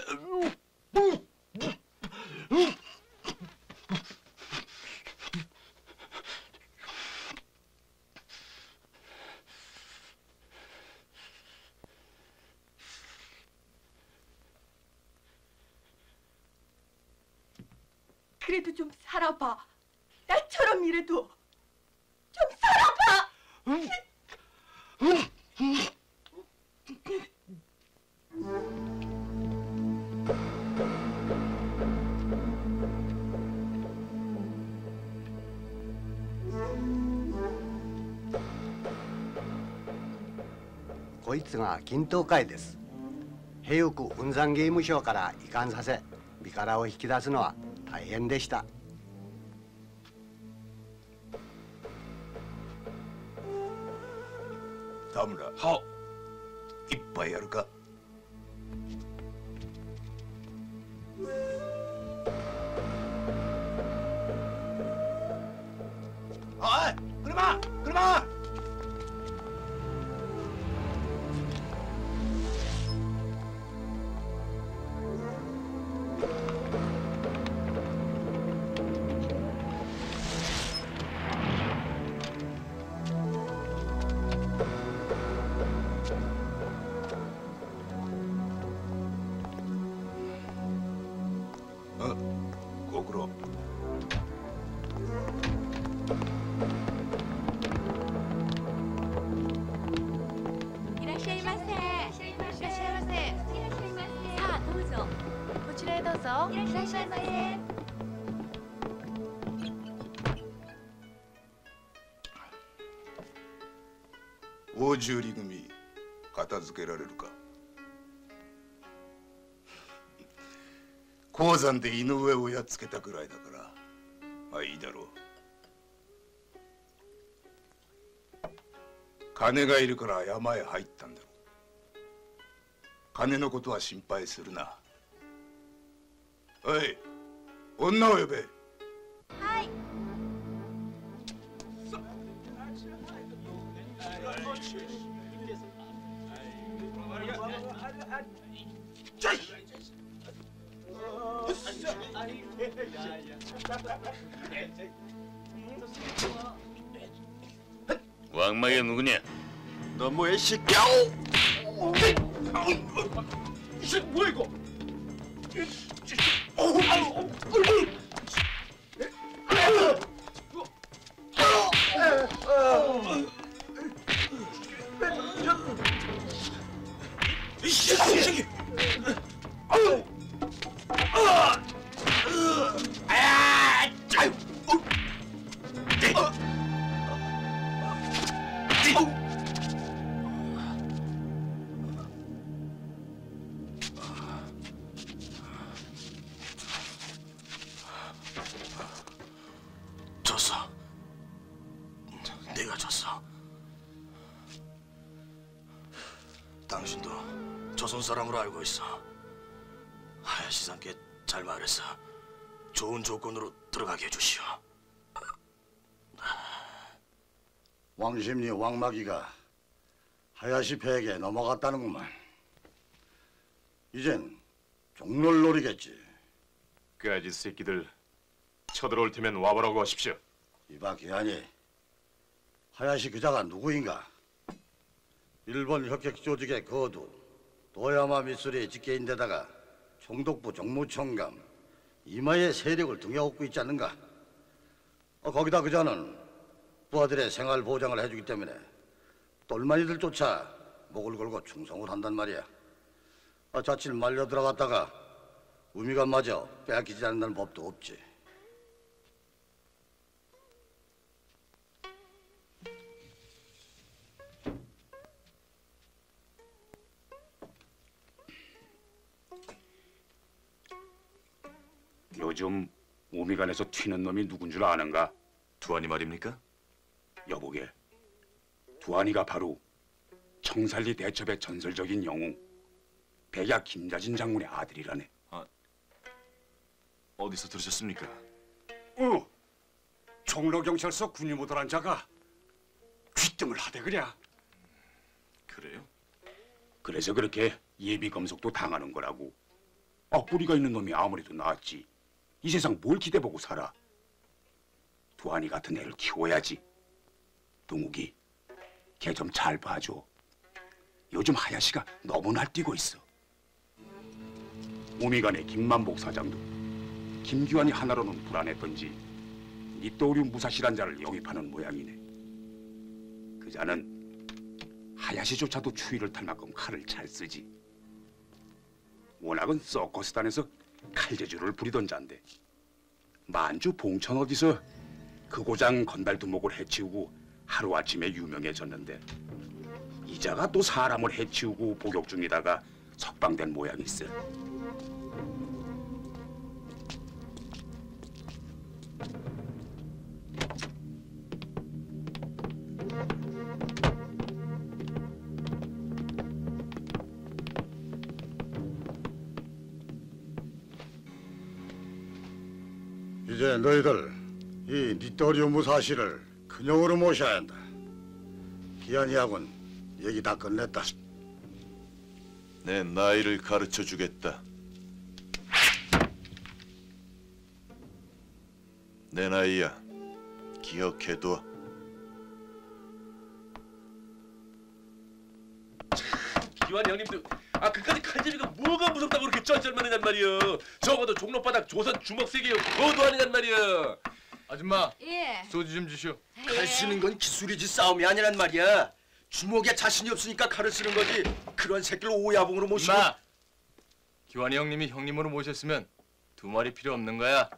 그래도 좀 살아봐. 나처럼 이래도 좀 살아봐. こいつが銀刀会です。平北雲山芸務省から移管させ身柄を引き出すのは大変でした。 田村、は一杯やるか。おい、車車。ご苦労。 いらっしゃいませ。いらっしゃいませ。いらっしゃいませ。さあどうぞ。こちらへどうぞ。いらっしゃいませ。 大十里組片付けられるか。鉱山で井上をやっつけたくらいだからまあいいだろう。金がいるから山へ入ったんだろう。金のことは心配するな。おい、女を呼べ。 はい。 왕마가 누구냐? 너 뭐야 이 새끼야? 이 새끼 뭐야 이거? 이 새끼! 졌어. 내가 졌어. 당신도 조선 사람으로 알고 있어. 하야시상께 잘 말했어. 좋은 조건으로 들어가게 해주시오. 왕십리 왕마귀가 하야시 폐에게 넘어갔다는구만. 이젠 종로를 노리겠지. 까짓 새끼들 쳐들어올 테면 와보라고 하십시오. 이봐 기한이, 하야시 그자가 누구인가? 일본 혁혁 조직의 거두 도야마 미쓰리의 직계인데다가 총독부 정무총감 이마의 세력을 등에 업고 있지 않는가? 어, 거기다 그자는 부하들의 생활 보장을 해주기 때문에 똘마니들 쫓아 목을 걸고 충성을 한단 말이야. 아, 자칫 말려 들어갔다가 우미가 마저 빼앗기지 않는다는 법도 없지. 요즘 우미간에서 튀는 놈이 누군 줄 아는가? 두한이 말입니까? 여보게, 두한이가 바로 청살리 대첩의 전설적인 영웅 백야 김자진 장군의 아들이라네. 아, 어디서 들으셨습니까? 어, 종로경찰서 군의모도란 자가 귀등을 하대 그랴. 그래요? 그래서 그렇게 예비 검속도 당하는 거라고. 아, 뿌리가 있는 놈이 아무래도 낫지. 이 세상 뭘 기대보고 살아. 두한이 같은 애를 키워야지. 동욱이, 걔 좀 잘 봐줘. 요즘 하야시가 너무 날뛰고 있어. 우미간의 김만복 사장도 김규환이 하나로는 불안했던지 니또우류 무사시란 자를 영입하는 모양이네. 그 자는 하야시조차도 추위를 탈 만큼 칼을 잘 쓰지. 워낙은 서커스단에서 칼재주를 부리던 자인데 만주 봉천 어디서 그 고장 건달 두목을 해치우고 하루아침에 유명해졌는데 이자가 또 사람을 해치우고 복역 중이다가 석방된 모양일세. 이제 너희들 이 니토리오 무사시를 근영으로 모셔야 한다. 기한이하고는 얘기 다 끝냈다. 내 나이를 가르쳐 주겠다. 내 나이야. 기억해둬. 기환 형님도 아 그까지 칼제비가 뭐가 무섭다고 그렇게 쩔쩔만하냔 말이여. 적어도 종로바닥 조선 주먹세계요 그거도 아니냔 말이여. 아줌마, 예. 소주 좀 주시오. 칼 쓰는 건 기술이지 싸움이 아니란 말이야. 주먹에 자신이 없으니까 칼을 쓰는 거지. 그런 새끼를 오야봉으로 모시고. 임마, 기환이 형님이 형님으로 모셨으면 두 마리 필요 없는 거야.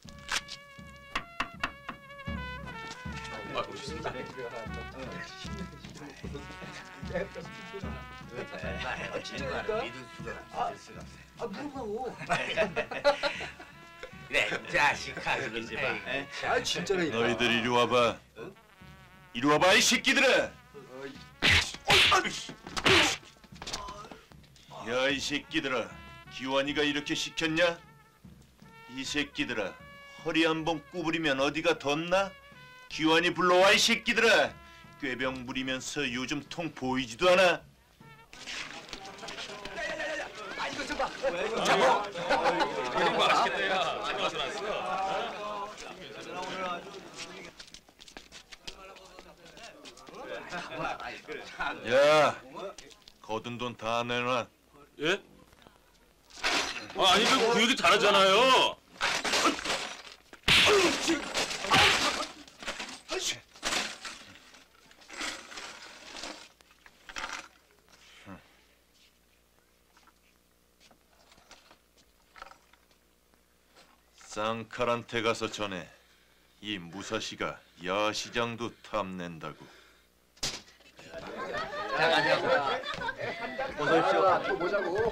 아, 오셨습니다. 아, 뭐라고? 그래, 자식아. 아, 진짜네. 너희들 이리 와봐. 이리 와봐 이 새끼들아. 야 이 새끼들아. 기환이가 이렇게 시켰냐? 이 새끼들아. 허리 한번 구부리면 어디가 덧나? 기환이 불러와 이 새끼들아. 꾀병 부리면서 요즘 통 보이지도 않아. 아, 이거 좀 봐. 잡아. 이거 맛있겠다, 야. 안 와서 났어. 야, 거둔 돈 다 내놔. 예? 아, 아니 그, 그 얘기 잘하잖아요. 쌍칼한테 가서 전해. 이 무사시가 야시장도 탐낸다고. 어서 오십시오. 또 보자고.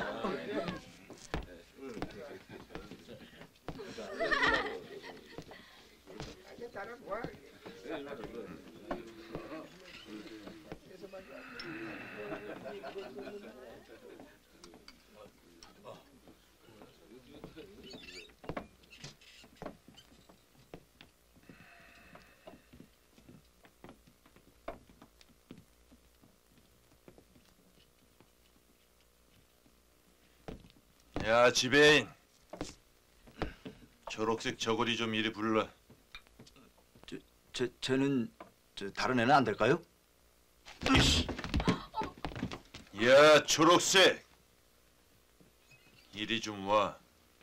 야 지배인, 초록색 저고리 좀 이리 불러. 저, 저, 쟤는 저 다른 애는 안 될까요? 야 초록색, 이리 좀 와.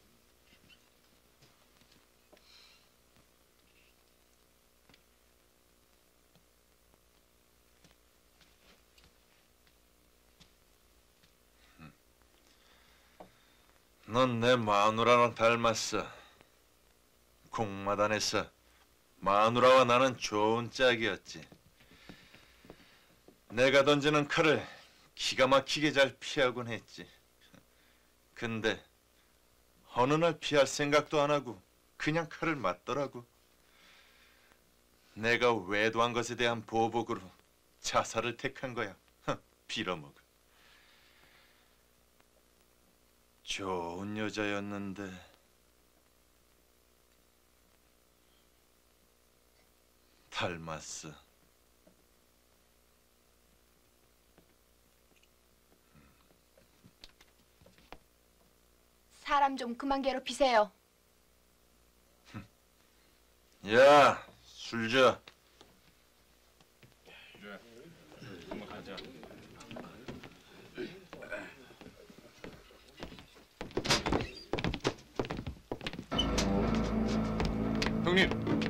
넌 내 마누라랑 닮았어. 공마단에서 마누라와 나는 좋은 짝이었지. 내가 던지는 칼을 기가 막히게 잘 피하곤 했지. 근데 어느 날 피할 생각도 안 하고 그냥 칼을 맞더라고. 내가 외도한 것에 대한 보복으로 자살을 택한 거야. 빌어먹어. 좋은 여자였는데 닮았어. 사람 좀 그만 괴롭히세요. 야, 술 줘. 형님.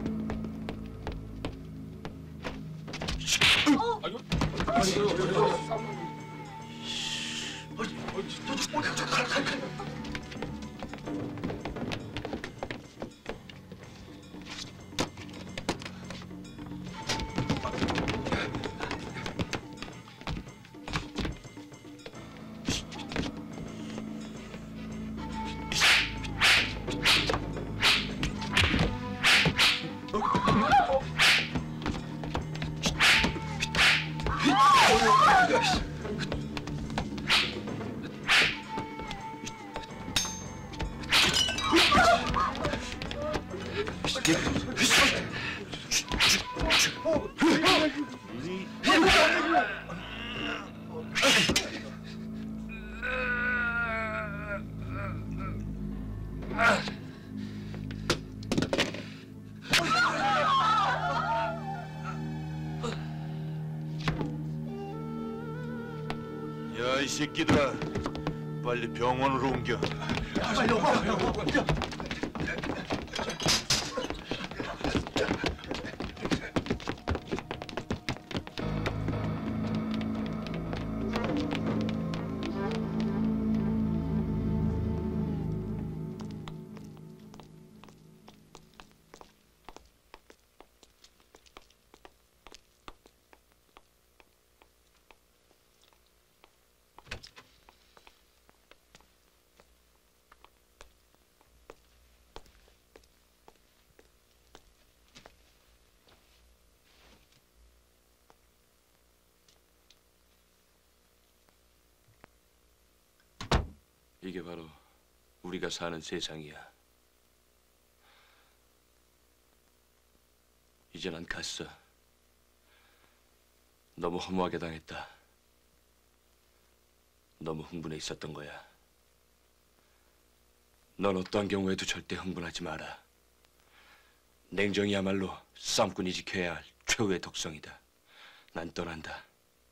야, 이 새끼들아, 빨리 병원으로 옮겨. 빨리 옮겨. 이게 바로 우리가 사는 세상이야. 이제 난 갔어. 너무 허무하게 당했다. 너무 흥분해 있었던 거야. 넌 어떠한 경우에도 절대 흥분하지 마라. 냉정이야말로 싸움꾼이 지켜야 할 최후의 독성이다. 난 떠난다.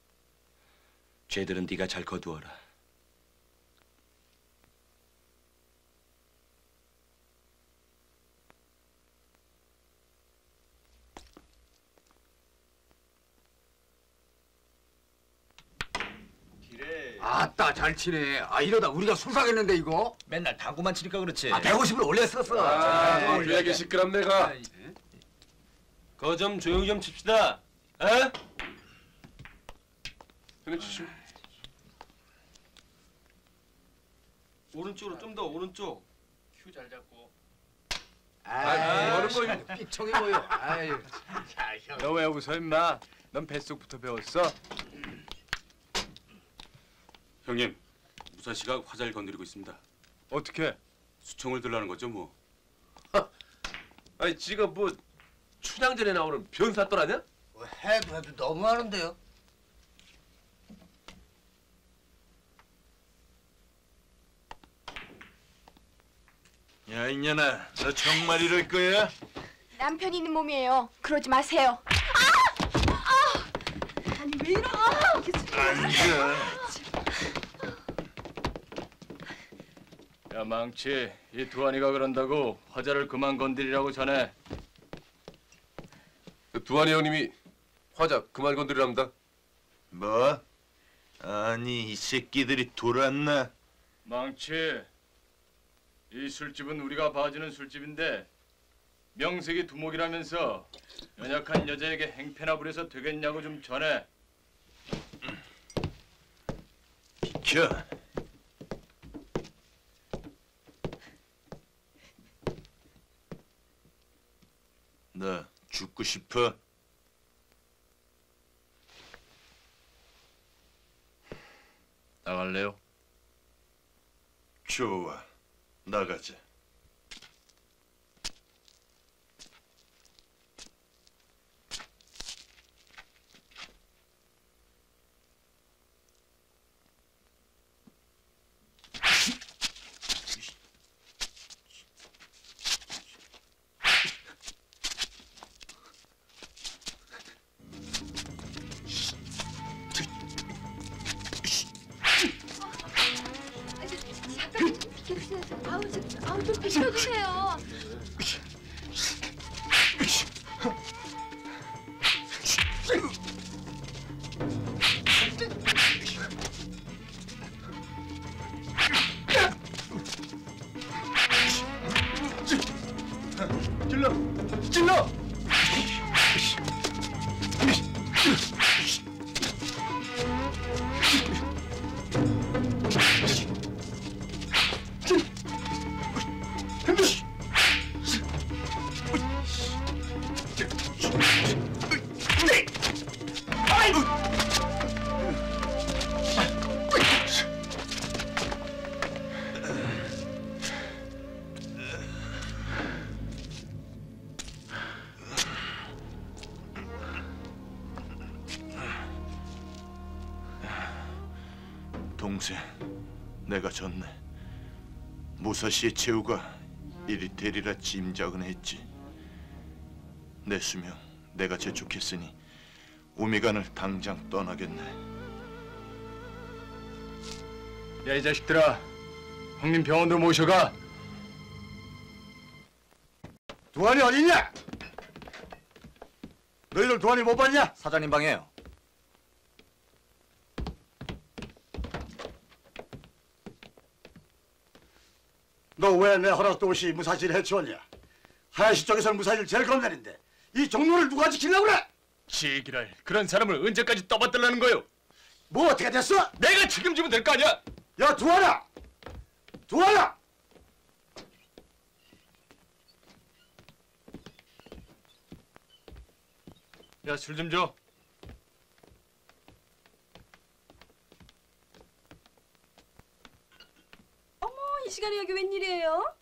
죄들은 네가 잘 거두어라. 아따 잘 치네. 아 이러다 우리가 속상했는데 이거. 맨날 당구만 치니까 그렇지. 아 백오십을 올렸었어. 아, 그야게 시끄럽 내가. 거 좀 조용히 좀 칩시다. 에? 형님 주심. 오른쪽으로 좀 더 오른쪽. 큐 잘 잡고. 아이, 뭐는 뭐 이거 삐청이 뭐요. 아유. 너 왜 웃어 임마? 넌 뱃속부터 배웠어? 형님, 무사 씨가 화자를 건드리고 있습니다. 어떻게? 수총을 들라는 거죠 뭐. 아니 지가 뭐 춘향전에 나오는 변사또라냐 뭐 해도 해도 너무하는데요. 야 이년아, 너 정말 이럴 거야? 남편이 있는 몸이에요. 그러지 마세요. 아니 왜 이러? 앉아. 야 망치, 이 두한이가 그런다고 화자를 그만 건드리라고 전해. 두한이 형님이 화자 그만 건드리랍니다. 뭐? 아니 이 새끼들이 돌았나? 망치, 이 술집은 우리가 봐주는 술집인데 명색이 두목이라면서 연약한 여자에게 행패나 부려서 되겠냐고 좀 전해. 비켜. 너 죽고 싶어? 나갈래요? 좋아, 나가자. 아우, 저, 아우 좀 비켜주세요. 찔러! 찔러! 동생, 내가 졌네. 무사시의 최후가 이리 되리라 짐작은 했지. 내 수명 내가 재촉했으니 우미간을 당장 떠나겠네. 야 이 자식들아, 형님 병원으로 모셔가. 두한이 어딨냐? 너희들 두한이 못 봤냐? 사장님 방에요. 너 왜 내 허락도 없이 무사시를 해치웠냐? 하야시 쪽에서는 무사시를 제일 겁내는데 이 종로를 누가 지키려고 그래? 지기랄, 그런 사람을 언제까지 떠받들라는 거요? 뭐 어떻게 됐어? 내가 책임지면 될 거 아니야? 야 두한아! 두한아! 야 술 좀 줘. 어머 이 시간에 여기 웬일이에요?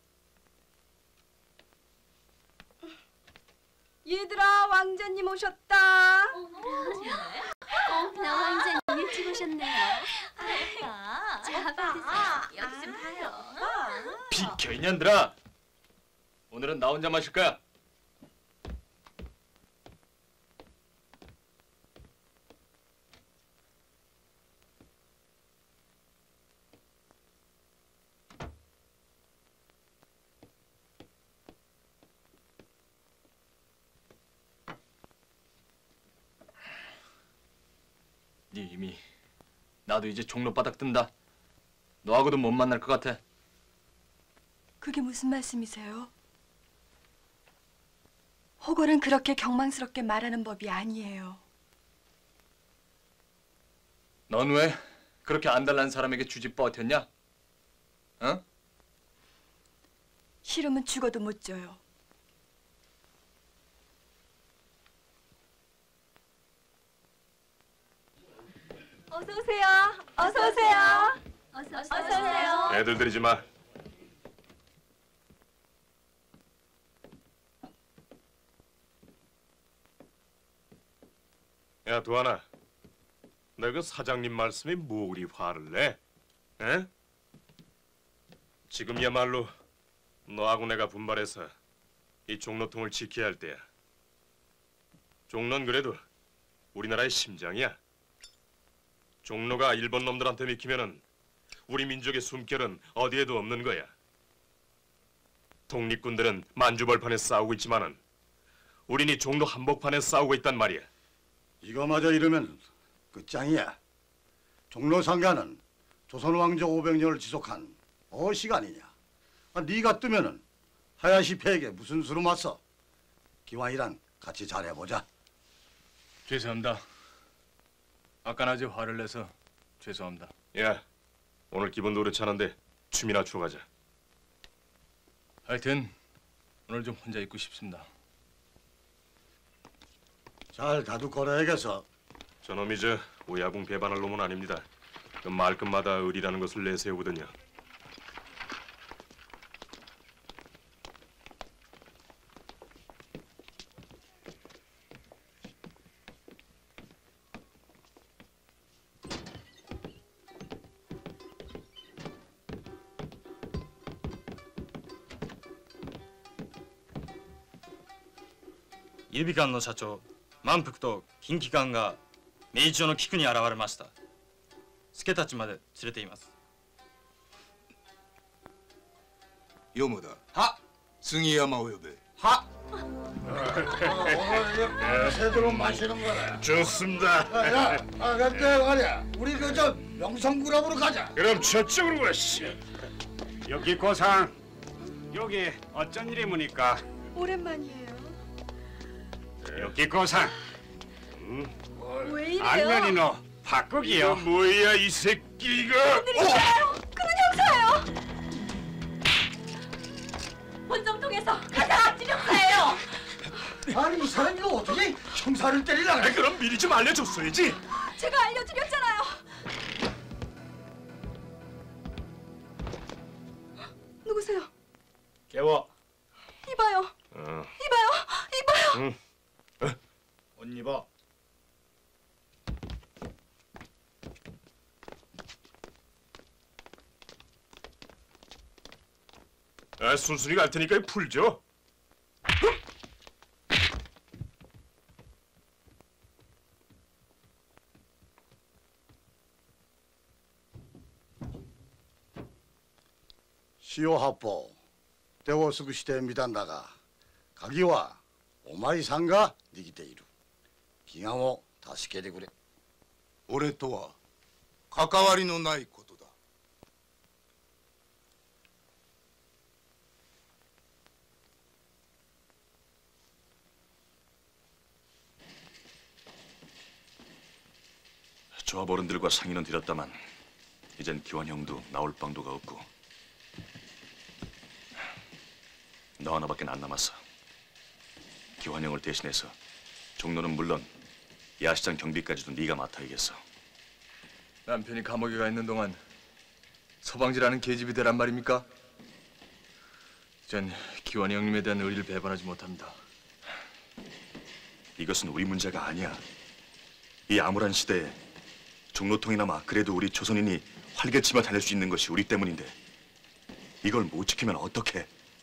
얘들아 왕자님 오셨다. 어, 나 왕자님 일찍 오셨네요. 아빠. 자, 받으세요. 여기 좀 봐요. 비켜 이년들아. 오늘은 나 혼자 마실 거야. 네 이미 나도 이제 종로 바닥 뜬다. 너하고도 못 만날 것 같아. 그게 무슨 말씀이세요? 호걸은 그렇게 경망스럽게 말하는 법이 아니에요. 넌 왜 그렇게 안달난 사람에게 주짓 버텼냐? 어? 싫으면 죽어도 못 줘요. 어서 오세요. 어서 오세요. 어서 어서 오세요. 애들 들이지 마. 야 두하나, 너 그 사장님 말씀에 뭐 그리 화를 내? 에? 지금이야말로 너하고 내가 분발해서 이 종로통을 지켜야 할 때야. 종로는 그래도 우리나라의 심장이야. 종로가 일본 놈들한테 믿기면은 우리 민족의 숨결은 어디에도 없는 거야. 독립군들은 만주벌판에 싸우고 있지만은 우린 이 종로 한복판에 싸우고 있단 말이야. 이거마저 이러면 끝장이야. 종로 상가는 조선 왕조 오백 년을 지속한 어식 아니냐. 아, 네가 뜨면은 하야시 패에게 무슨 수로 맞서? 기왕이란 같이 잘해보자. 죄송합니다. 아까 낮에 화를 내서 죄송합니다. 야, 오늘 기분도 그렇지 않은데 춤이나 추러 가자. 하여튼 오늘 좀 혼자 있고 싶습니다. 잘 다독거려야겠어. 저놈이 저 오야붕 배반할 놈은 아닙니다. 그 말끝마다 의리라는 것을 내세우거든요. 指館の社長満腹と近畿館が明治町の菊に現れました。助たちまで連れています。 よもだ。は。杉山を呼べ。 は。오늘 새들은 마시는 거래. 좋습니다. 야, 아 근데 말이야, 우리 그저 명성구랍으로 가자. 그럼 저쪽으로 가시. 여기 고상, 여기 어쩐 일이무니까? 오랜만이에요. 여기 고상. 응? 왜 이래요? 안면이 너 바꾸기요. 이거 뭐야 이 새끼 이거? 그들이잖아요. 그는 형사예요. 본정통에서 가장 악질 형사예요. 아니 이 사람 이거 어떻게 형사를 때리려고? 아, 그럼 미리 좀 알려줬어야지. 제가 알려드렸잖아요. 누구세요? 깨워. 이봐요. 어. 이봐요. 이봐요. 응. 옷 입어. 아, 순순히 갈 테니까 풀죠. 시오 합보 대워すぐしてみたんだが鍵はお前さんが握っている。祈願を助けてくれ。 俺とは関わりのないことだ。 조합어른들과 상의는 드렸다만 이젠 기환 형도 나올 방도가 없고 너 하나밖에 안 남았어. 기환 형을 대신해서 종로는 물론 야시장 경비까지도 네가 맡아야겠어. 남편이 감옥에 가 있는 동안 서방지라는 계집이 되란 말입니까? 전 기환이 형님에 대한 의리를 배반하지 못합니다. 이것은 우리 문제가 아니야. 이 암울한 시대에 종로통이나마 그래도 우리 조선인이 활개치며 다닐 수 있는 것이 우리 때문인데 이걸 못 지키면 어떡해?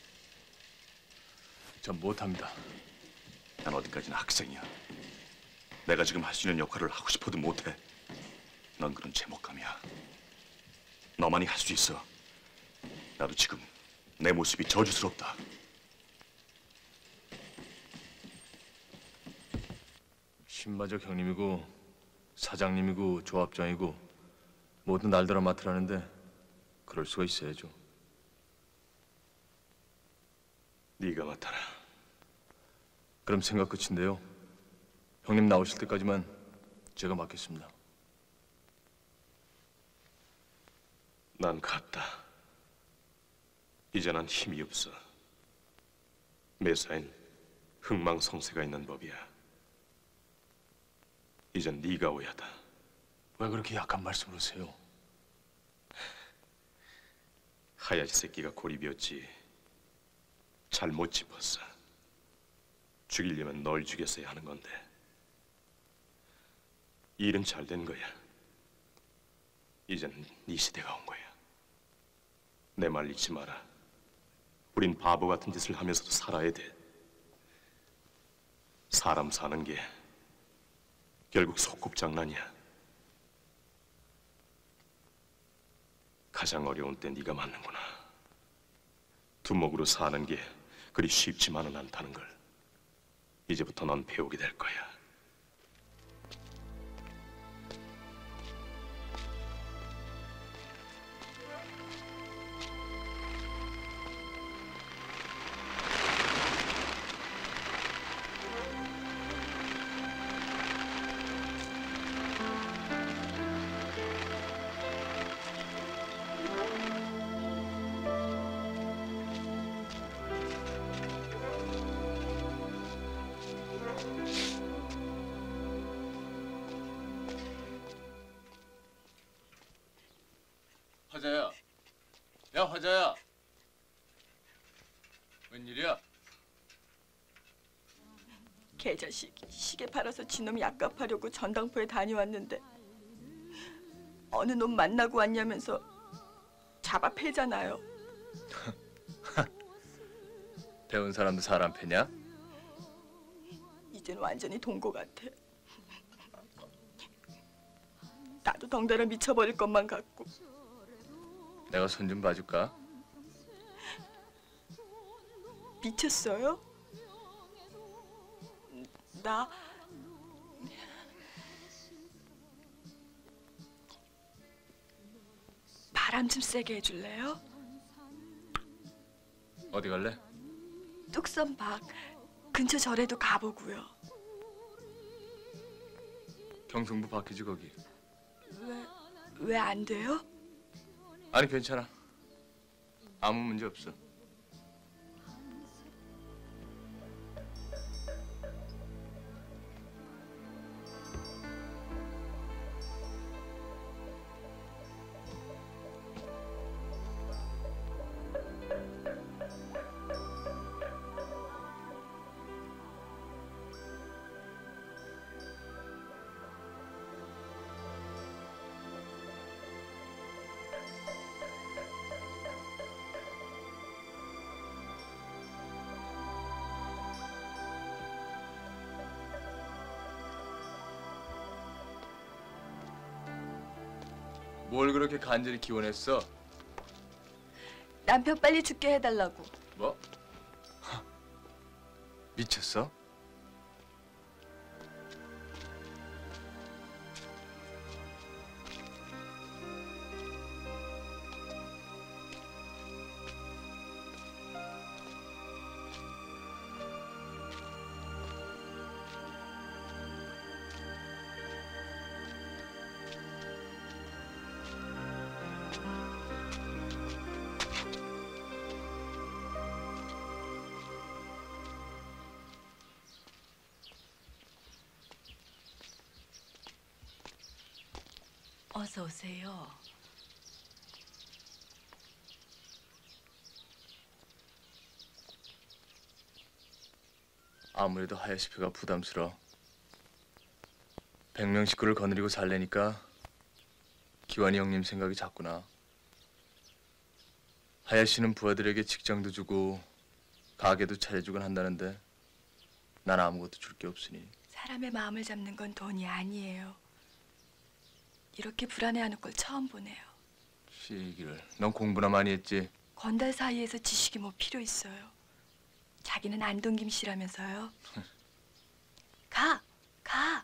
전 못합니다. 난 어디까지나 학생이야. 내가 지금 할 수 있는 역할을 하고 싶어도 못해. 넌 그런 제목감이야. 너만이 할 수 있어. 나도 지금 내 모습이 저주스럽다. 신마적 형님이고 사장님이고 조합장이고 모두 날들어 맡으라는데 그럴 수가 있어야죠. 네가 맡아라. 그럼 생각 끝인데요. 형님 나오실 때까지만 제가 맡겠습니다. 난 갔다. 이제 난 힘이 없어. 매사엔 흥망성쇠가 있는 법이야. 이젠 네가 오야다. 왜 그렇게 약한 말씀을 하세요? 하야시 새끼가 고립이었지. 잘못 짚었어. 죽이려면 널 죽였어야 하는 건데. 일은 잘 된 거야. 이젠 네 시대가 온 거야. 내 말 잊지 마라. 우린 바보 같은 짓을 하면서도 살아야 돼. 사람 사는 게 결국 소꿉장난이야. 가장 어려운 때 네가 맞는구나. 두목으로 사는 게 그리 쉽지만은 않다는 걸 이제부터 넌 배우게 될 거야. 화자야, 야 화자야, 웬일이야? 개자식 시계 팔아서 지놈이 약값하려고 전당포에 다녀왔는데 어느 놈 만나고 왔냐면서 잡아 패잖아요. 배운 사람도 사람 패냐? 이젠 완전히 동거 같아. 나도 덩달아 미쳐버릴 것만 같고. 내가 손 좀 봐줄까? 미쳤어요? 나 바람 좀 세게 해줄래요? 어디 갈래? 뚝섬박 근처 절에도 가보고요. 경성부 박히지 거기. 왜 왜 안 돼요? 아니 괜찮아. 아무 문제 없어. 뭘 그렇게 간절히 기원했어? 남편 빨리 죽게 해달라고. 뭐? 미쳤어? 어서 오세요. 아무래도 하야시피가 부담스러워. 백명 식구를 거느리고 살래니까 기완이 형님 생각이 잦구나. 하야시는 부하들에게 직장도 주고 가게도 차려주곤 한다는데 난 아무것도 줄 게 없으니. 사람의 마음을 잡는 건 돈이 아니에요. 이렇게 불안해하는 걸 처음 보네요. 시기를. 넌 공부나 많이 했지? 건달 사이에서 지식이 뭐 필요 있어요. 자기는 안동김 씨라면서요. 가! 가!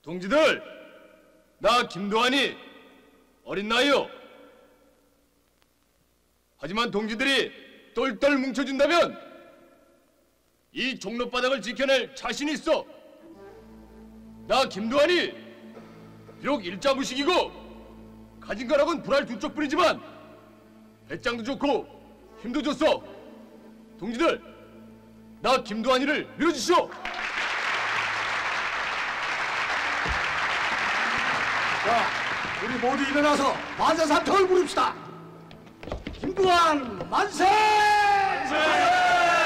동지들, 나 김도환이 어린 나이요. 하지만 동지들이 똘똘 뭉쳐준다면 이 종로바닥을 지켜낼 자신이 있어. 나 김도환이 비록 일자무식이고 가진 거라곤 불알 두 쪽뿐이지만 배짱도 좋고 힘도 좋소. 동지들, 나 김도환이를 밀어주시오. 자, 우리 모두 일어나서 만세삼통을 부릅시다. 김도환 만세! 만세!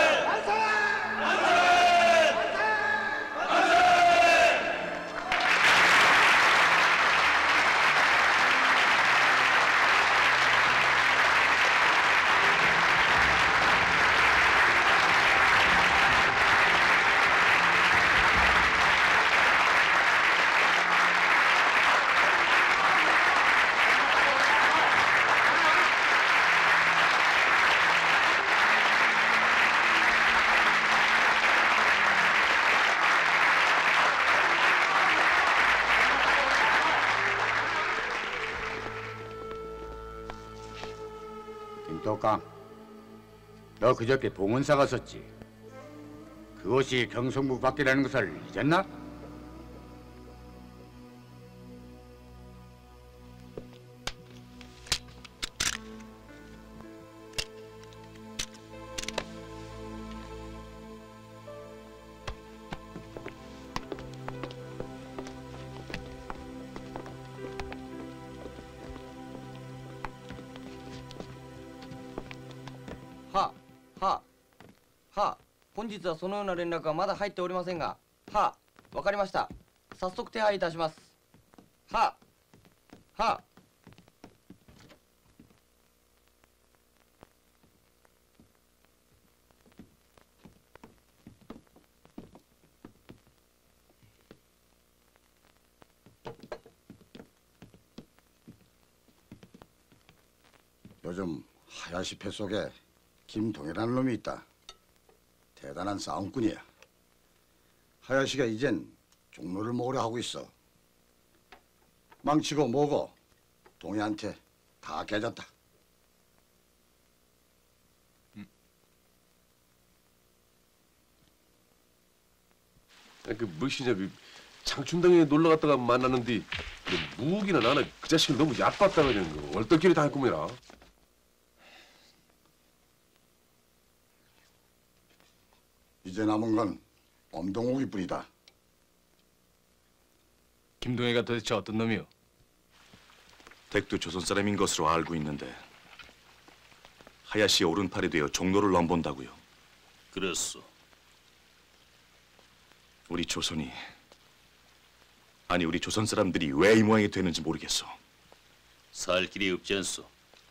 김떡강, 너 그저께 봉헌사 갔었지? 그것이 경성부 밖이라는 것을 잊었나? は、は、は、本日はそのような連絡はまだ入っておりませんが、は、わかりました。早速手配いたします。は、は。 요즘 하야시 폐 속에 김동해라는 놈이 있다. 대단한 싸움꾼이야. 하야시가 이젠 종로를 먹으려 하고 있어. 망치고 뭐고 동해한테 다 깨졌다. 그 무엇이냐, 그 장춘당에 놀러 갔다가 만났는데 그 무기나 나는 그 자식을 너무 얕봤다 그냥 얼떨결에 다 했구만이라. 이제 남은 건 엄동욱이뿐이다. 김동해가 도대체 어떤 놈이요? 댁도 조선 사람인 것으로 알고 있는데 하야시의 오른팔이 되어 종로를 넘본다고요. 그랬어. 우리 조선이, 아니 우리 조선 사람들이 왜 이 모양이 되는지 모르겠어. 살 길이 없지 않소.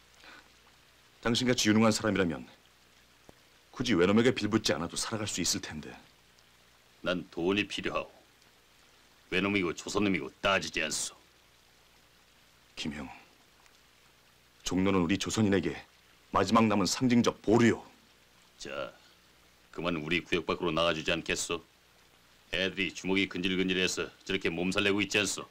당신같이 유능한 사람이라면 굳이 외놈에게 빌붙지 않아도 살아갈 수 있을 텐데. 난 돈이 필요하오. 외놈이고 조선놈이고 따지지 않소. 김형, 종로는 우리 조선인에게 마지막 남은 상징적 보루요. 자, 그만 우리 구역 밖으로 나가주지 않겠소? 애들이 주먹이 근질근질해서 저렇게 몸살 내고 있지 않소?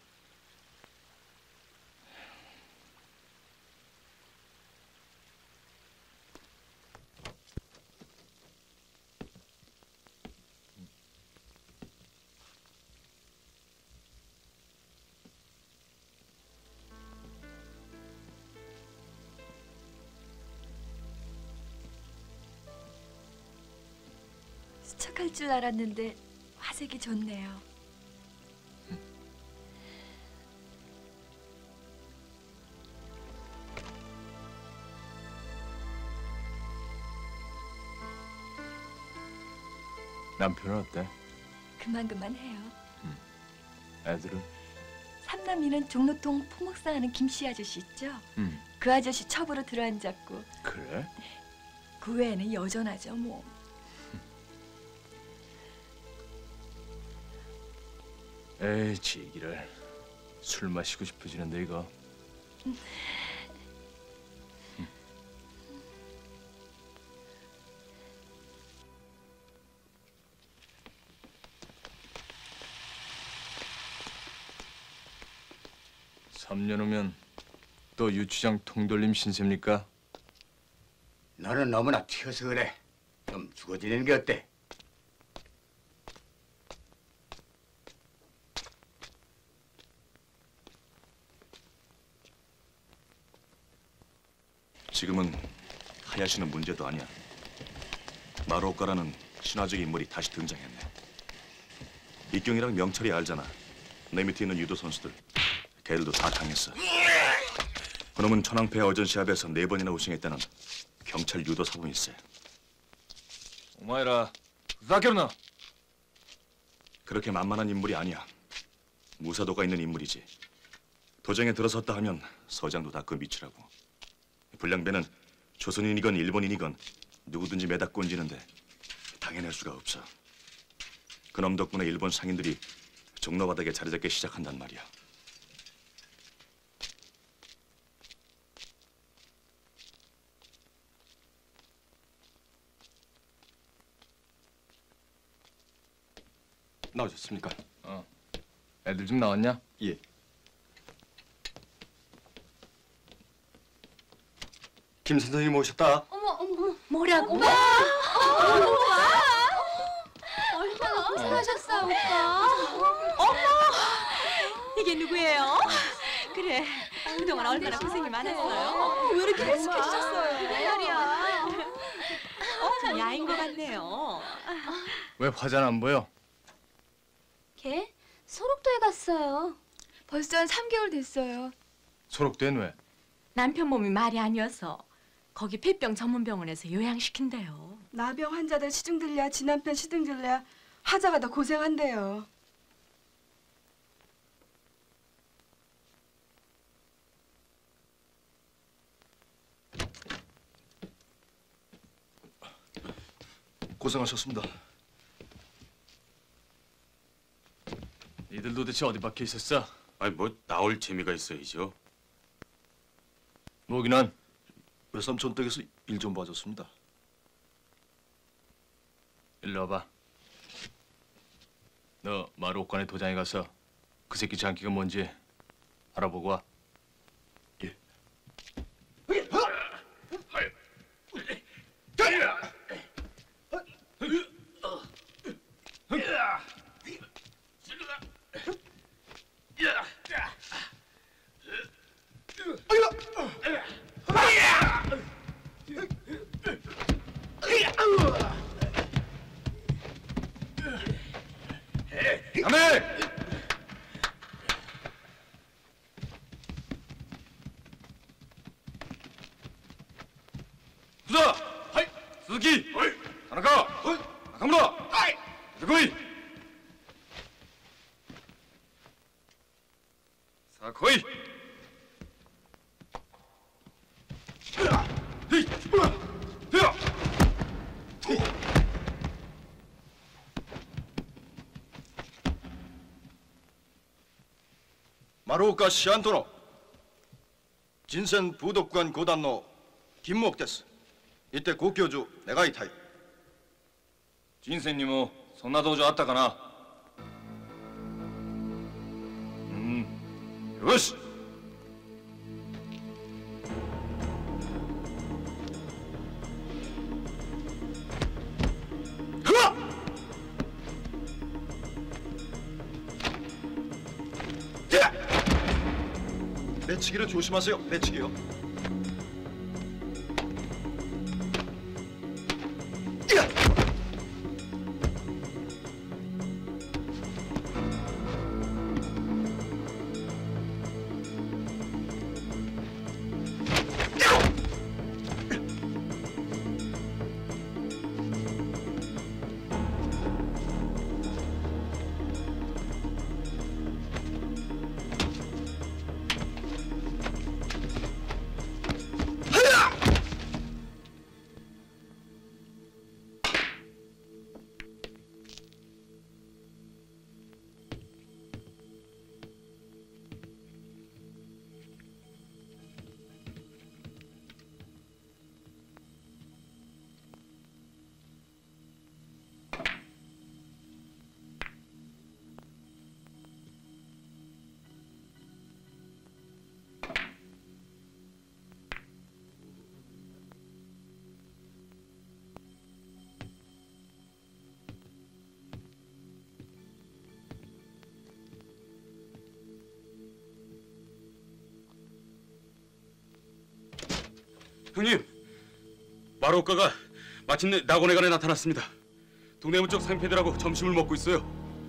수척할 줄 알았는데 화색이 좋네요. 남편은 어때? 그만그만해요. 애들은? 삼남이는 종로통 포목사 하는 김씨 아저씨 있죠? 응. 그 아저씨 첩으로 들어앉았고 그래? 그 외에는 여전하죠 뭐. 에이, 지기를. 술 마시고 싶어지는데 이거. 삼 년 후면 또 유치장 통돌림 신세입니까? 너는 너무나 튀어서 그래. 좀 죽어지는 게 어때? 지금은 하야시는 문제도 아니야. 마루오카라는 신화적 인물이 다시 등장했네. 이경이랑 명철이 알잖아. 내 밑에 있는 유도 선수들. 걔들도 다 강했어. 그놈은 천황폐하 어전 시합에서 네 번이나 우승했다는 경찰 유도 사범일세. 오마이라 후자케르나. 그렇게 만만한 인물이 아니야. 무사도가 있는 인물이지. 도정에 들어섰다 하면 서장도 다 그 밑이라고. 불량배는 조선인이건 일본인이건 누구든지 매다 꼰지는데 당해낼 수가 없어. 그놈 덕분에 일본 상인들이 종로 바닥에 자리 잡기 시작한단 말이야. 나오셨습니까? 어. 애들 좀 나왔냐? 예. 김 선생님 오셨다. 어머 어머 뭐라고? 오빠! 어머 오빠! 얼마나 고생하셨어 오빠. 어머! 이게 누구예요? 그래, 그동안 얼마나 고생이 많았어요. 왜 이렇게 익숙해지셨어요? 그래 말이야. 어, 야인 것 같네요. 왜 화장 안 보여? 걔 소록도에 갔어요. 벌써 한 삼 개월 됐어요. 소록된 왜? 남편 몸이 말이 아니어서 거기 폐병 전문병원에서 요양시킨대요. 나병 환자들 시중 들려 지 남편 시중 들려 하자가 더 고생한대요. 고생하셨습니다. 니들 도대체 어디 밖에 있었어? 아니 뭐 나올 재미가 있어야죠. 모기는 외삼촌 댁에서 일 좀 봐줬습니다. 일로 와봐. 너 마루옥관의 도장에 가서 그 새끼 장기가 뭔지 알아보고 와. 예. 가메! 후자! 하이! 스즈키! 하이! 타나카! 하이! 나카무라! 하이! 사코이! 사코이! 마루오카 시안토노 진센 부독관 고단노 김목です. 이때 고교주 내가 이타이. 人選にもそんな道場あったかな。うんよし。 내치기를 조심하세요. 내치기요. 형님, 마루오카가 마침내 낙원회관에 나타났습니다. 동대문 쪽 상패들하고 점심을 먹고 있어요.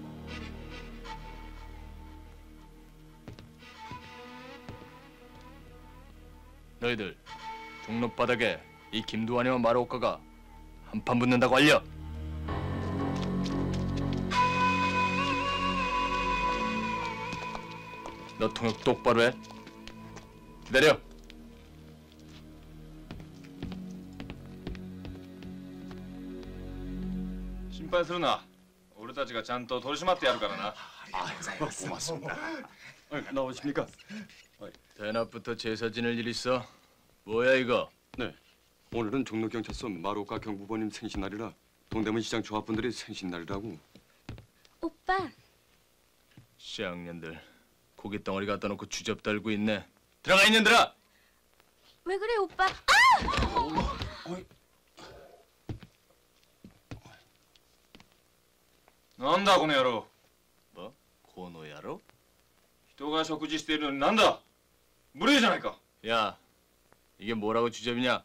너희들 종로바닥에 이 김두한이와 마루오카가 한판 붙는다고 알려. 너 통역 똑바로 해. 기다려. 心配するな。俺たちがちゃんと取り締まってやるからな。 고맙습니다. 나오십니까? 대낮부터 제사 지낼 일 있어? 뭐야 이거? 네, 오늘은 종로경찰서 마루오카 경부번님 생신날이라 동대문 시장 조합분들이 생신날이라고. 오빠. 쌍년들 고기 덩어리 갖다 놓고 주접 달고 있네. 들어가 있는들아. 왜 그래 오빠? 아! なんだこの野郎。 뭐? 고노야로? 人が食事しているのになんだ。無礼じゃないか。 야, 이게 뭐라고 주접이냐?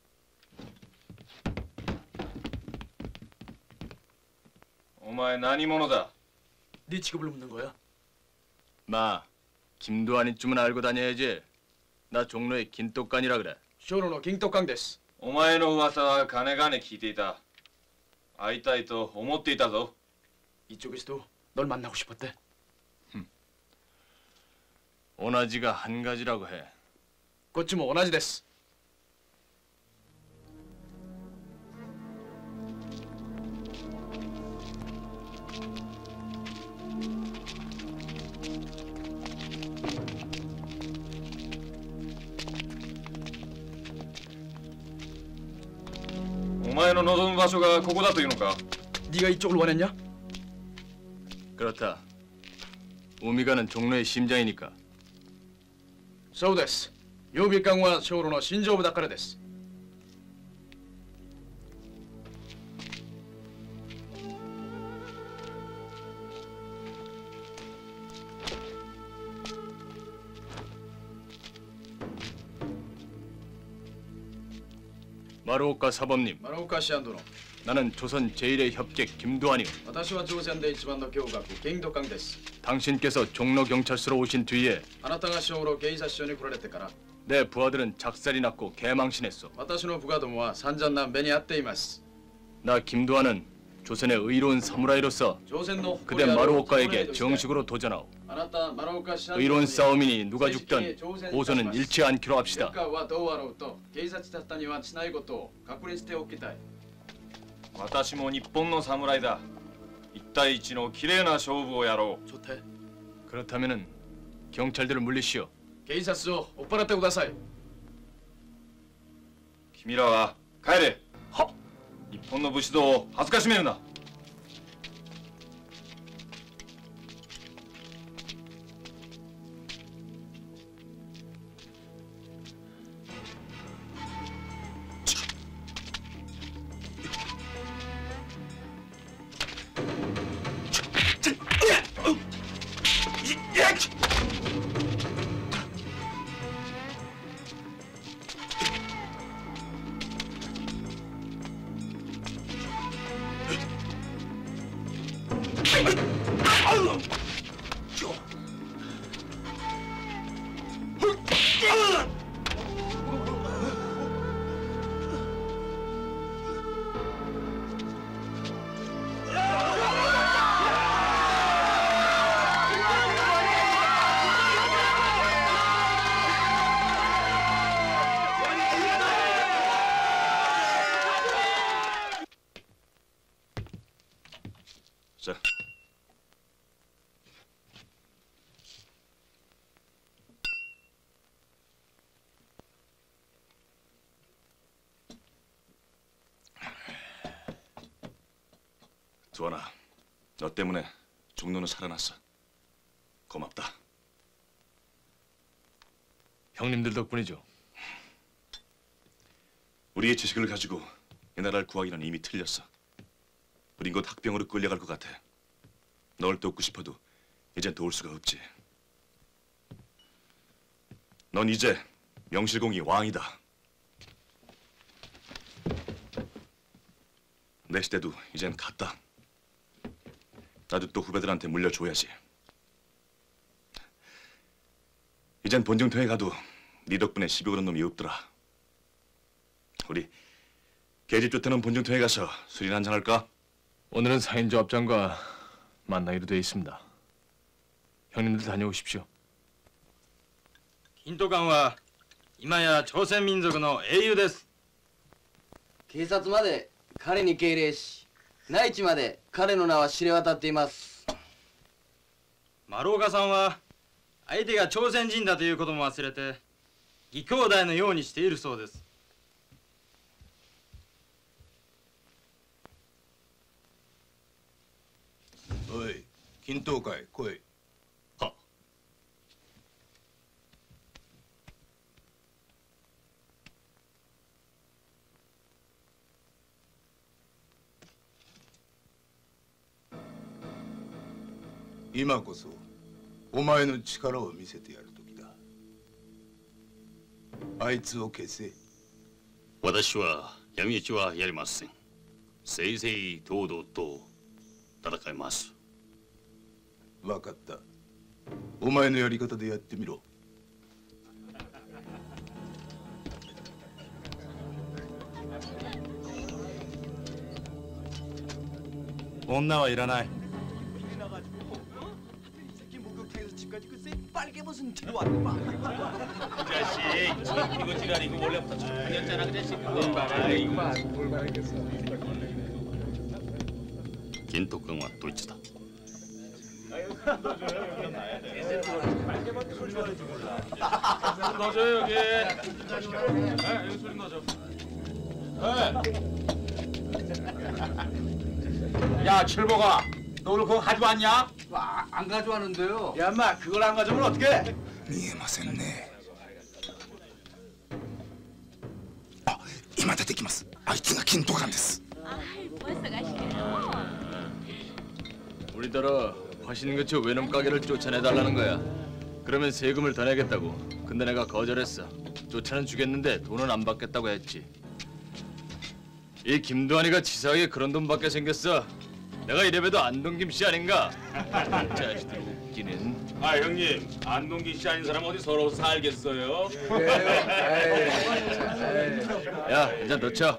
お前何者だ。 네 직업을 묻는 거야? 마, 김두한이쯤은 알고 다녀야지. 나 종로의 긴똑간이라 그래. 쇼로노 긴똑강 데스. お前の噂は金がね聞いていた。会いたいと思っていたぞ。 이쪽에서도 널 만나고 싶었대. 오나지가 한 가지라고 해. 꽃주모 오나지 데스. 오마의 노는場所がここだというのか? 네가 이쪽을 원했냐? 그렇다. 우미가는 종로의 심장이니까. そうです. 요비강과 쇼로노 신조부 닦아라 데스. 마루오카 사범님. 마루오카 시안도노. 나는 조선 제일의 협객 김두한이오. 私は朝鮮で一番の教学金土강です. 당신께서 종로 경찰서로 오신 뒤에 あなたが小路警察署に来られてから 내 부하들은 작살이 났고 개망신했어. 私の部下どもは散々な目に遭っています. 나 김두한은 조선의 의로운 사무라이로서 그대 마루오카에게 정식으로 도전하오. あなたマルオカシアン 의로운 싸움이니 누가 죽든 고소는 잃지 않기로 합시다. 結果はどうあろうと警察たちにはしないことを確認しておきたい. 私も日本の侍だ。一対一の綺麗な勝負をやろう。 좋대. 그렇다면은 경찰들을 물리시오. 警察を追っ払ってください. 君らは帰れ。は。日本の武士道を恥ずかしめるな。 자. 두하나, 너 때문에 종로는 살아났어. 고맙다. 형님들 덕분이죠. 우리의 지식을 가지고 이 나라를 구하기는 이미 틀렸어. 우린 곧 학병으로 끌려갈 것 같아. 널 돕고 싶어도 이젠 도울 수가 없지. 넌 이제 명실공히 왕이다. 내 시대도 이젠 갔다. 나도 또 후배들한테 물려줘야지. 이젠 본정통에 가도 네 덕분에 시비 거는 놈이 없더라. 우리 계집 좋다는 본정통에 가서 술이나 한잔 할까? 오늘은 사인조 앞장과 만나기로 돼 있습니다. 형님들 다녀오십시오. 긴토관은今や朝鮮民族の英雄です。 警察まで彼に敬礼し、内地まで彼の名は知れ渡っています。 丸岡さんは相手が朝鮮人だということも忘れて義兄弟のようにしているそうです。 おい、均等会来い。 は。 今こそお前の力を見せてやる時だ。あいつを消せ。 私は闇討ちはやりません。正々堂々と戦います。 分かった。お前のやり方でやってみろ。 女はいらない。 빨개 벗은 채로 왔구만. 이 자식, 이거 지랄 이거 원래부터 전문이었잖아, 그 자식. 긴토관은 도이치다. 넣어줘 여기. 네, 여기 소리 넣어줘. 네. 야, 칠보가, 너 오늘 그거 가져왔냐? 아, 안 가져왔는데요. 야, 인마, 그걸 안 가져오면 어떡해? 見えませんね。あ、今出てきます。あいつが金トガンです。 우리더러 화신 근처 외놈 가게를 쫓아내달라는 거야. 그러면 세금을 더 내겠다고. 근데 내가 거절했어. 쫓아는 주겠는데 돈은 안 받겠다고 했지. 이 김도환이가 치사하게 그런 돈 받게 생겼어. 내가 이래봬도 안동김 씨 아닌가? 자식들 웃기는. 아 형님, 안동기 씨 아닌 사람 어디 서러워서 살겠어요? 야, 이제 넣자.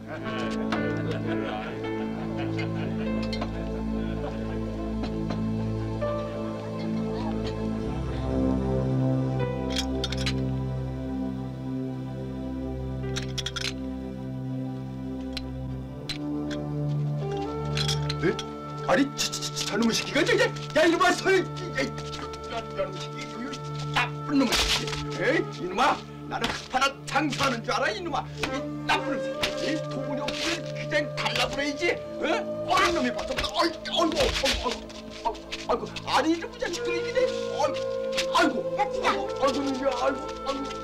네? 아니, 저, 저, 저, 저놈의 새끼가 저, 야, 이놈아, 서, 저놈의 새끼, 이 나쁜 놈의 새끼, 에이, 이놈아, 나는 하나 장사하는 줄 알아, 이놈아, 이 나쁜 새끼, 이 돈이 없으면 그냥 달라버려야지, 어? 어린 놈이 봤어, 어이, 아이고, 아이고, 아이고, 아이고, 아니 이놈의 자식들이 이래, 아이고, 아이고, 야, 진짜, 아이고, 아이고, 이놈이야, 아이고, 아이고.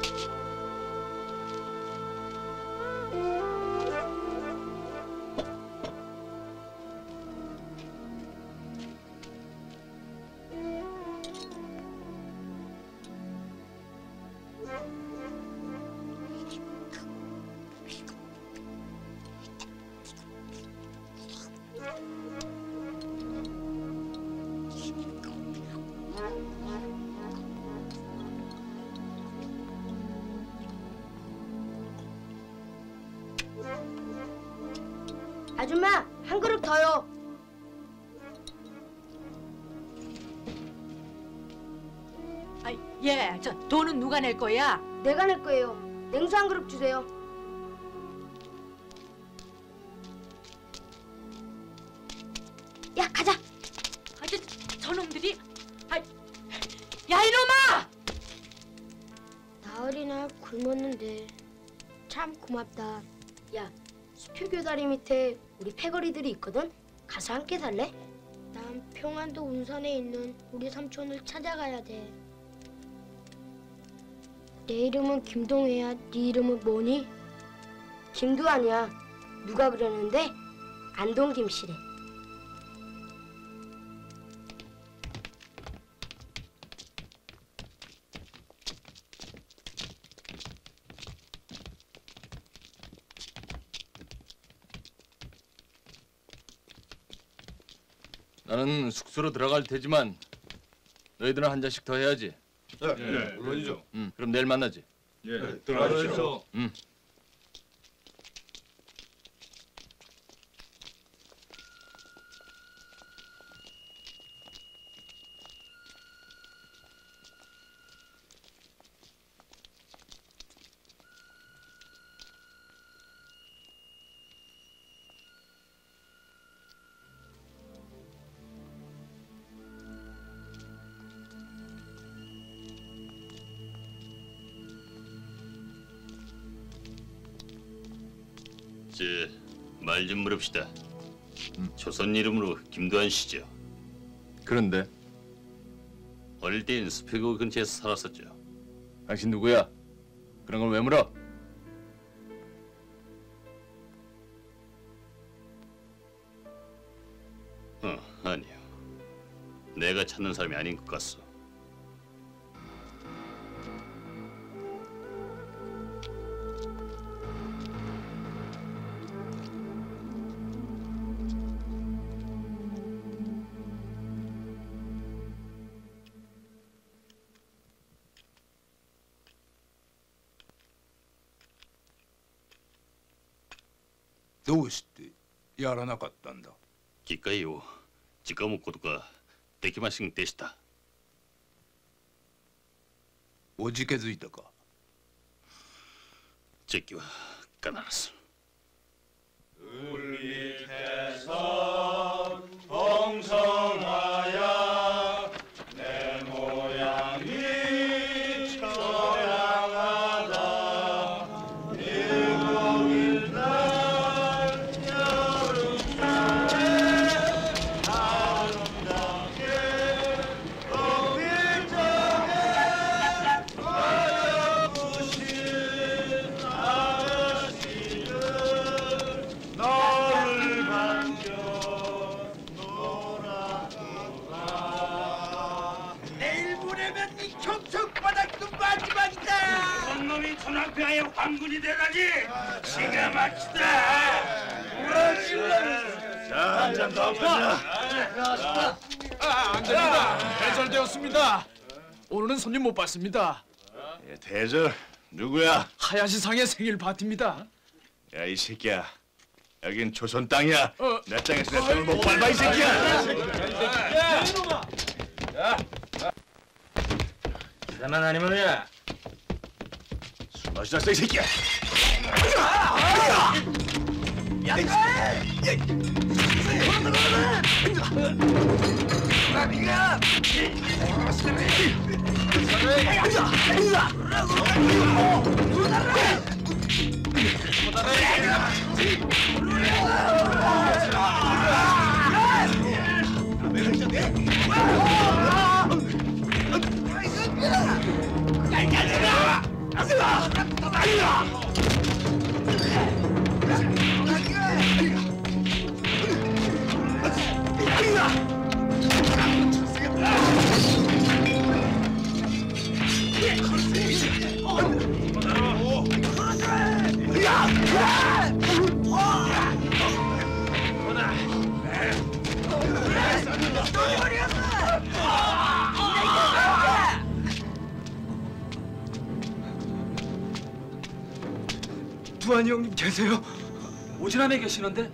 아줌마, 한 그릇 더요. 아, 예, 저 돈은 누가 낼 거야? 내가 낼 거예요. 냉수 한 그릇 주세요. 야, 가자. 아, 저, 저놈들이, 아, 야 이놈아! 나흘이나 굶었는데 참 고맙다. 야, 수표교 다리 밑에 우리 패거리들이 있거든. 가서 함께 살래? 난 평안도 운산에 있는 우리 삼촌을 찾아가야 돼. 내 이름은 김동혜야. 네 이름은 뭐니? 김두환이야. 누가 그러는데? 안동 김씨래. 나는 숙소로 들어갈 테지만 너희들은 한 잔씩 더 해야지. 예, 예, 물론이죠. 응, 그럼 내일 만나지. 예, 들어가십시오. 응. 말 좀 물읍시다. 조선 이름으로 김도한 씨죠. 그런데 어릴 땐 수표구 근처에서 살았었죠. 당신 누구야? 그런 걸 왜 물어? 어, 아니요. 내가 찾는 사람이 아닌 것 같소. どうしてやらなかったんだ。 機会をつかむことができませんでした。 おじけづいたか。 時は必ず。 울밑에서 동성하야 내 모양이 처량하다 일곱일 날 여름날에 아름답게 꽃길정에 어여부신 아가씨들 너를 반겨 놀아보라. 내일 모레면 이 경청바닥도 마지막이다. 그런 놈이 천황폐하의 황군이 되다니 기가 막히다. 자, 한 잔 더 마자. 아, 안 됩니다. 배설되었습니다. 오늘은 손님 못 받습니다. 예, 대절 누구야? 하야시 상의 생일 파티입니다. 야, 이 새끼야. 여긴 조선 땅이야. 어. 내 땅에서 내 땅을 못 밟아 이 새끼야. 나만 아니면야. 술 마시자 이 새끼야. 두한이 형님 계세요? 오지랖에 계시는데?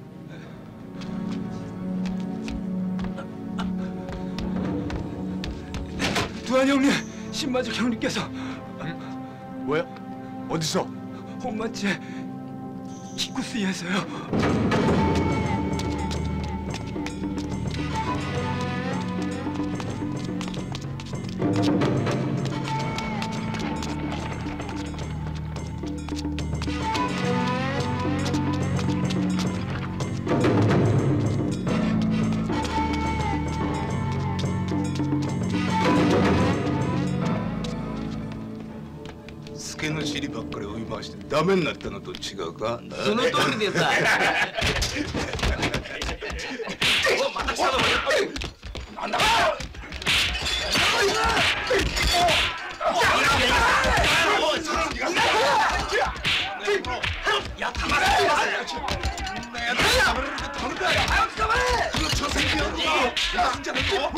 두한이 형님, 신마적 형님께서 뭐야? 어디서? 홍만치의 키쿠스에서요. 助の尻ばっかり追い回してダメになったのと違うか。 その通りです。 お、また来たぞ。なんだ。やったまら。 저 새끼 야 진짜 너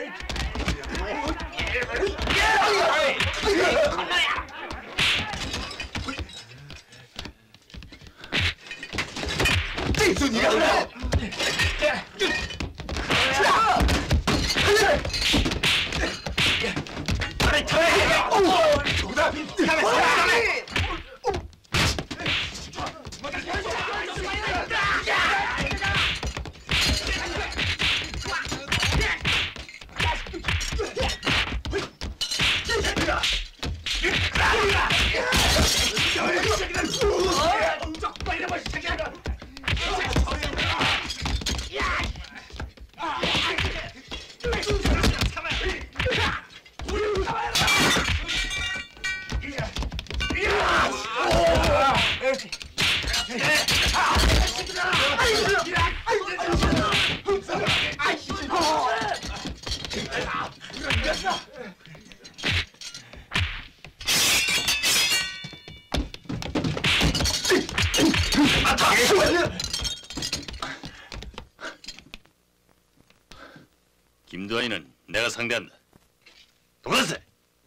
띵순이가 그래. 아니 저래. 저거다. 김두한이는 내가 상대한다. 도가세.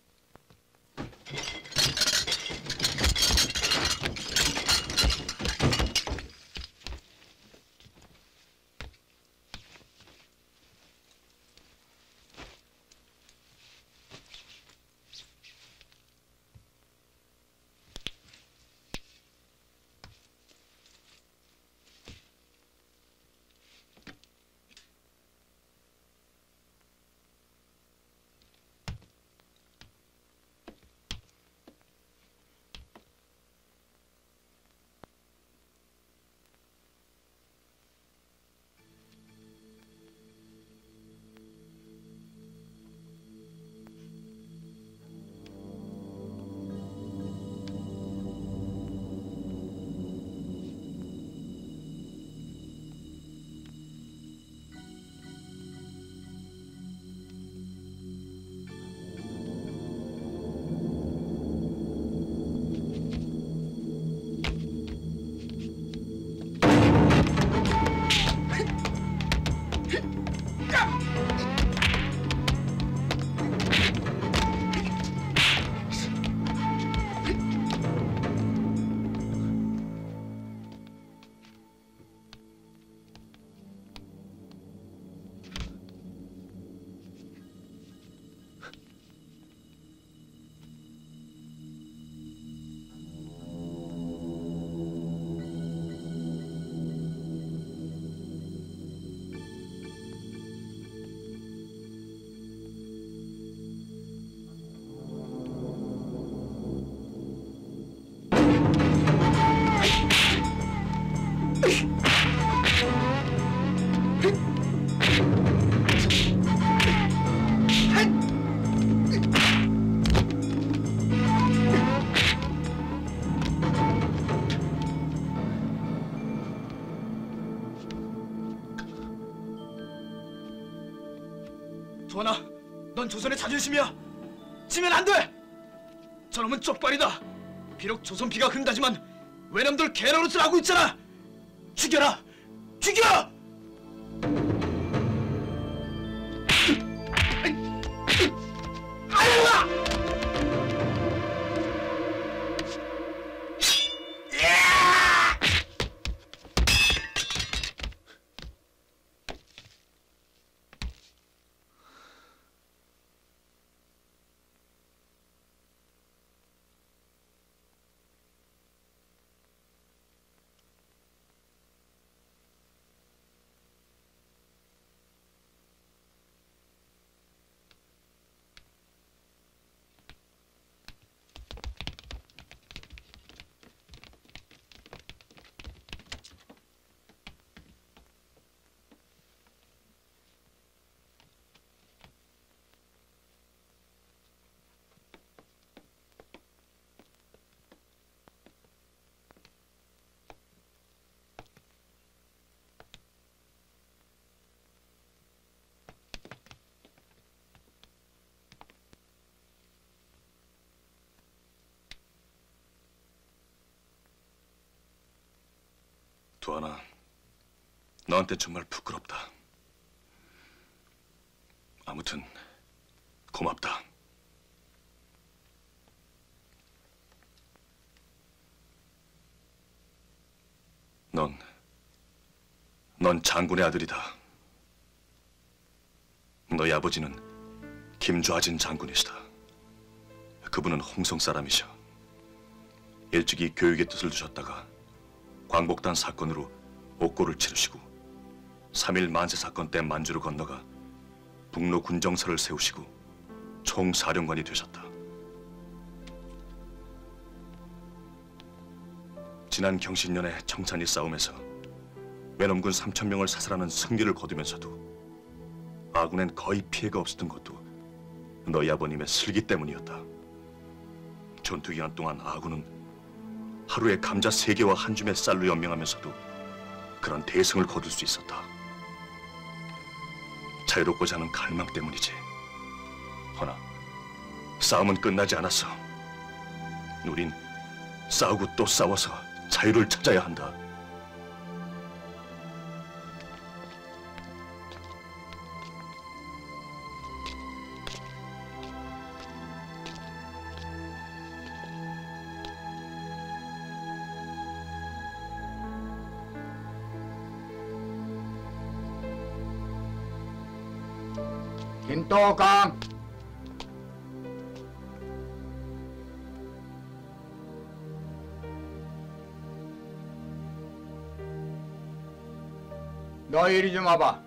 두하나, 넌 조선의 자존심이야. 지면 안 돼. 저놈은 쪽발이다. 비록 조선 피가 흔다지만 외놈들 개노릇을 하고 있잖아. 죽여라, 죽여! 아유가! 두하나, 너한테 정말 부끄럽다. 아무튼 고맙다. 넌, 넌 장군의 아들이다. 너희 아버지는 김좌진 장군이시다. 그분은 홍성 사람이셔. 일찍이 교육의 뜻을 두셨다가 광복단 사건으로 옥고를 치르시고 삼일 만세 사건 때 만주를 건너가 북로 군정서를 세우시고 총사령관이 되셨다. 지난 경신년의 청산리 싸움에서 외놈군 삼천 명을 사살하는 승리를 거두면서도 아군엔 거의 피해가 없었던 것도 너희 아버님의 슬기 때문이었다. 전투 기간 동안 아군은 하루에 감자 세 개와 한 줌의 쌀로 연명하면서도 그런 대승을 거둘 수 있었다. 자유롭고자 하는 갈망 때문이지. 허나 싸움은 끝나지 않았어. 우린 싸우고 또 싸워서 자유를 찾아야 한다. 김또강. 너 이리 좀 와봐.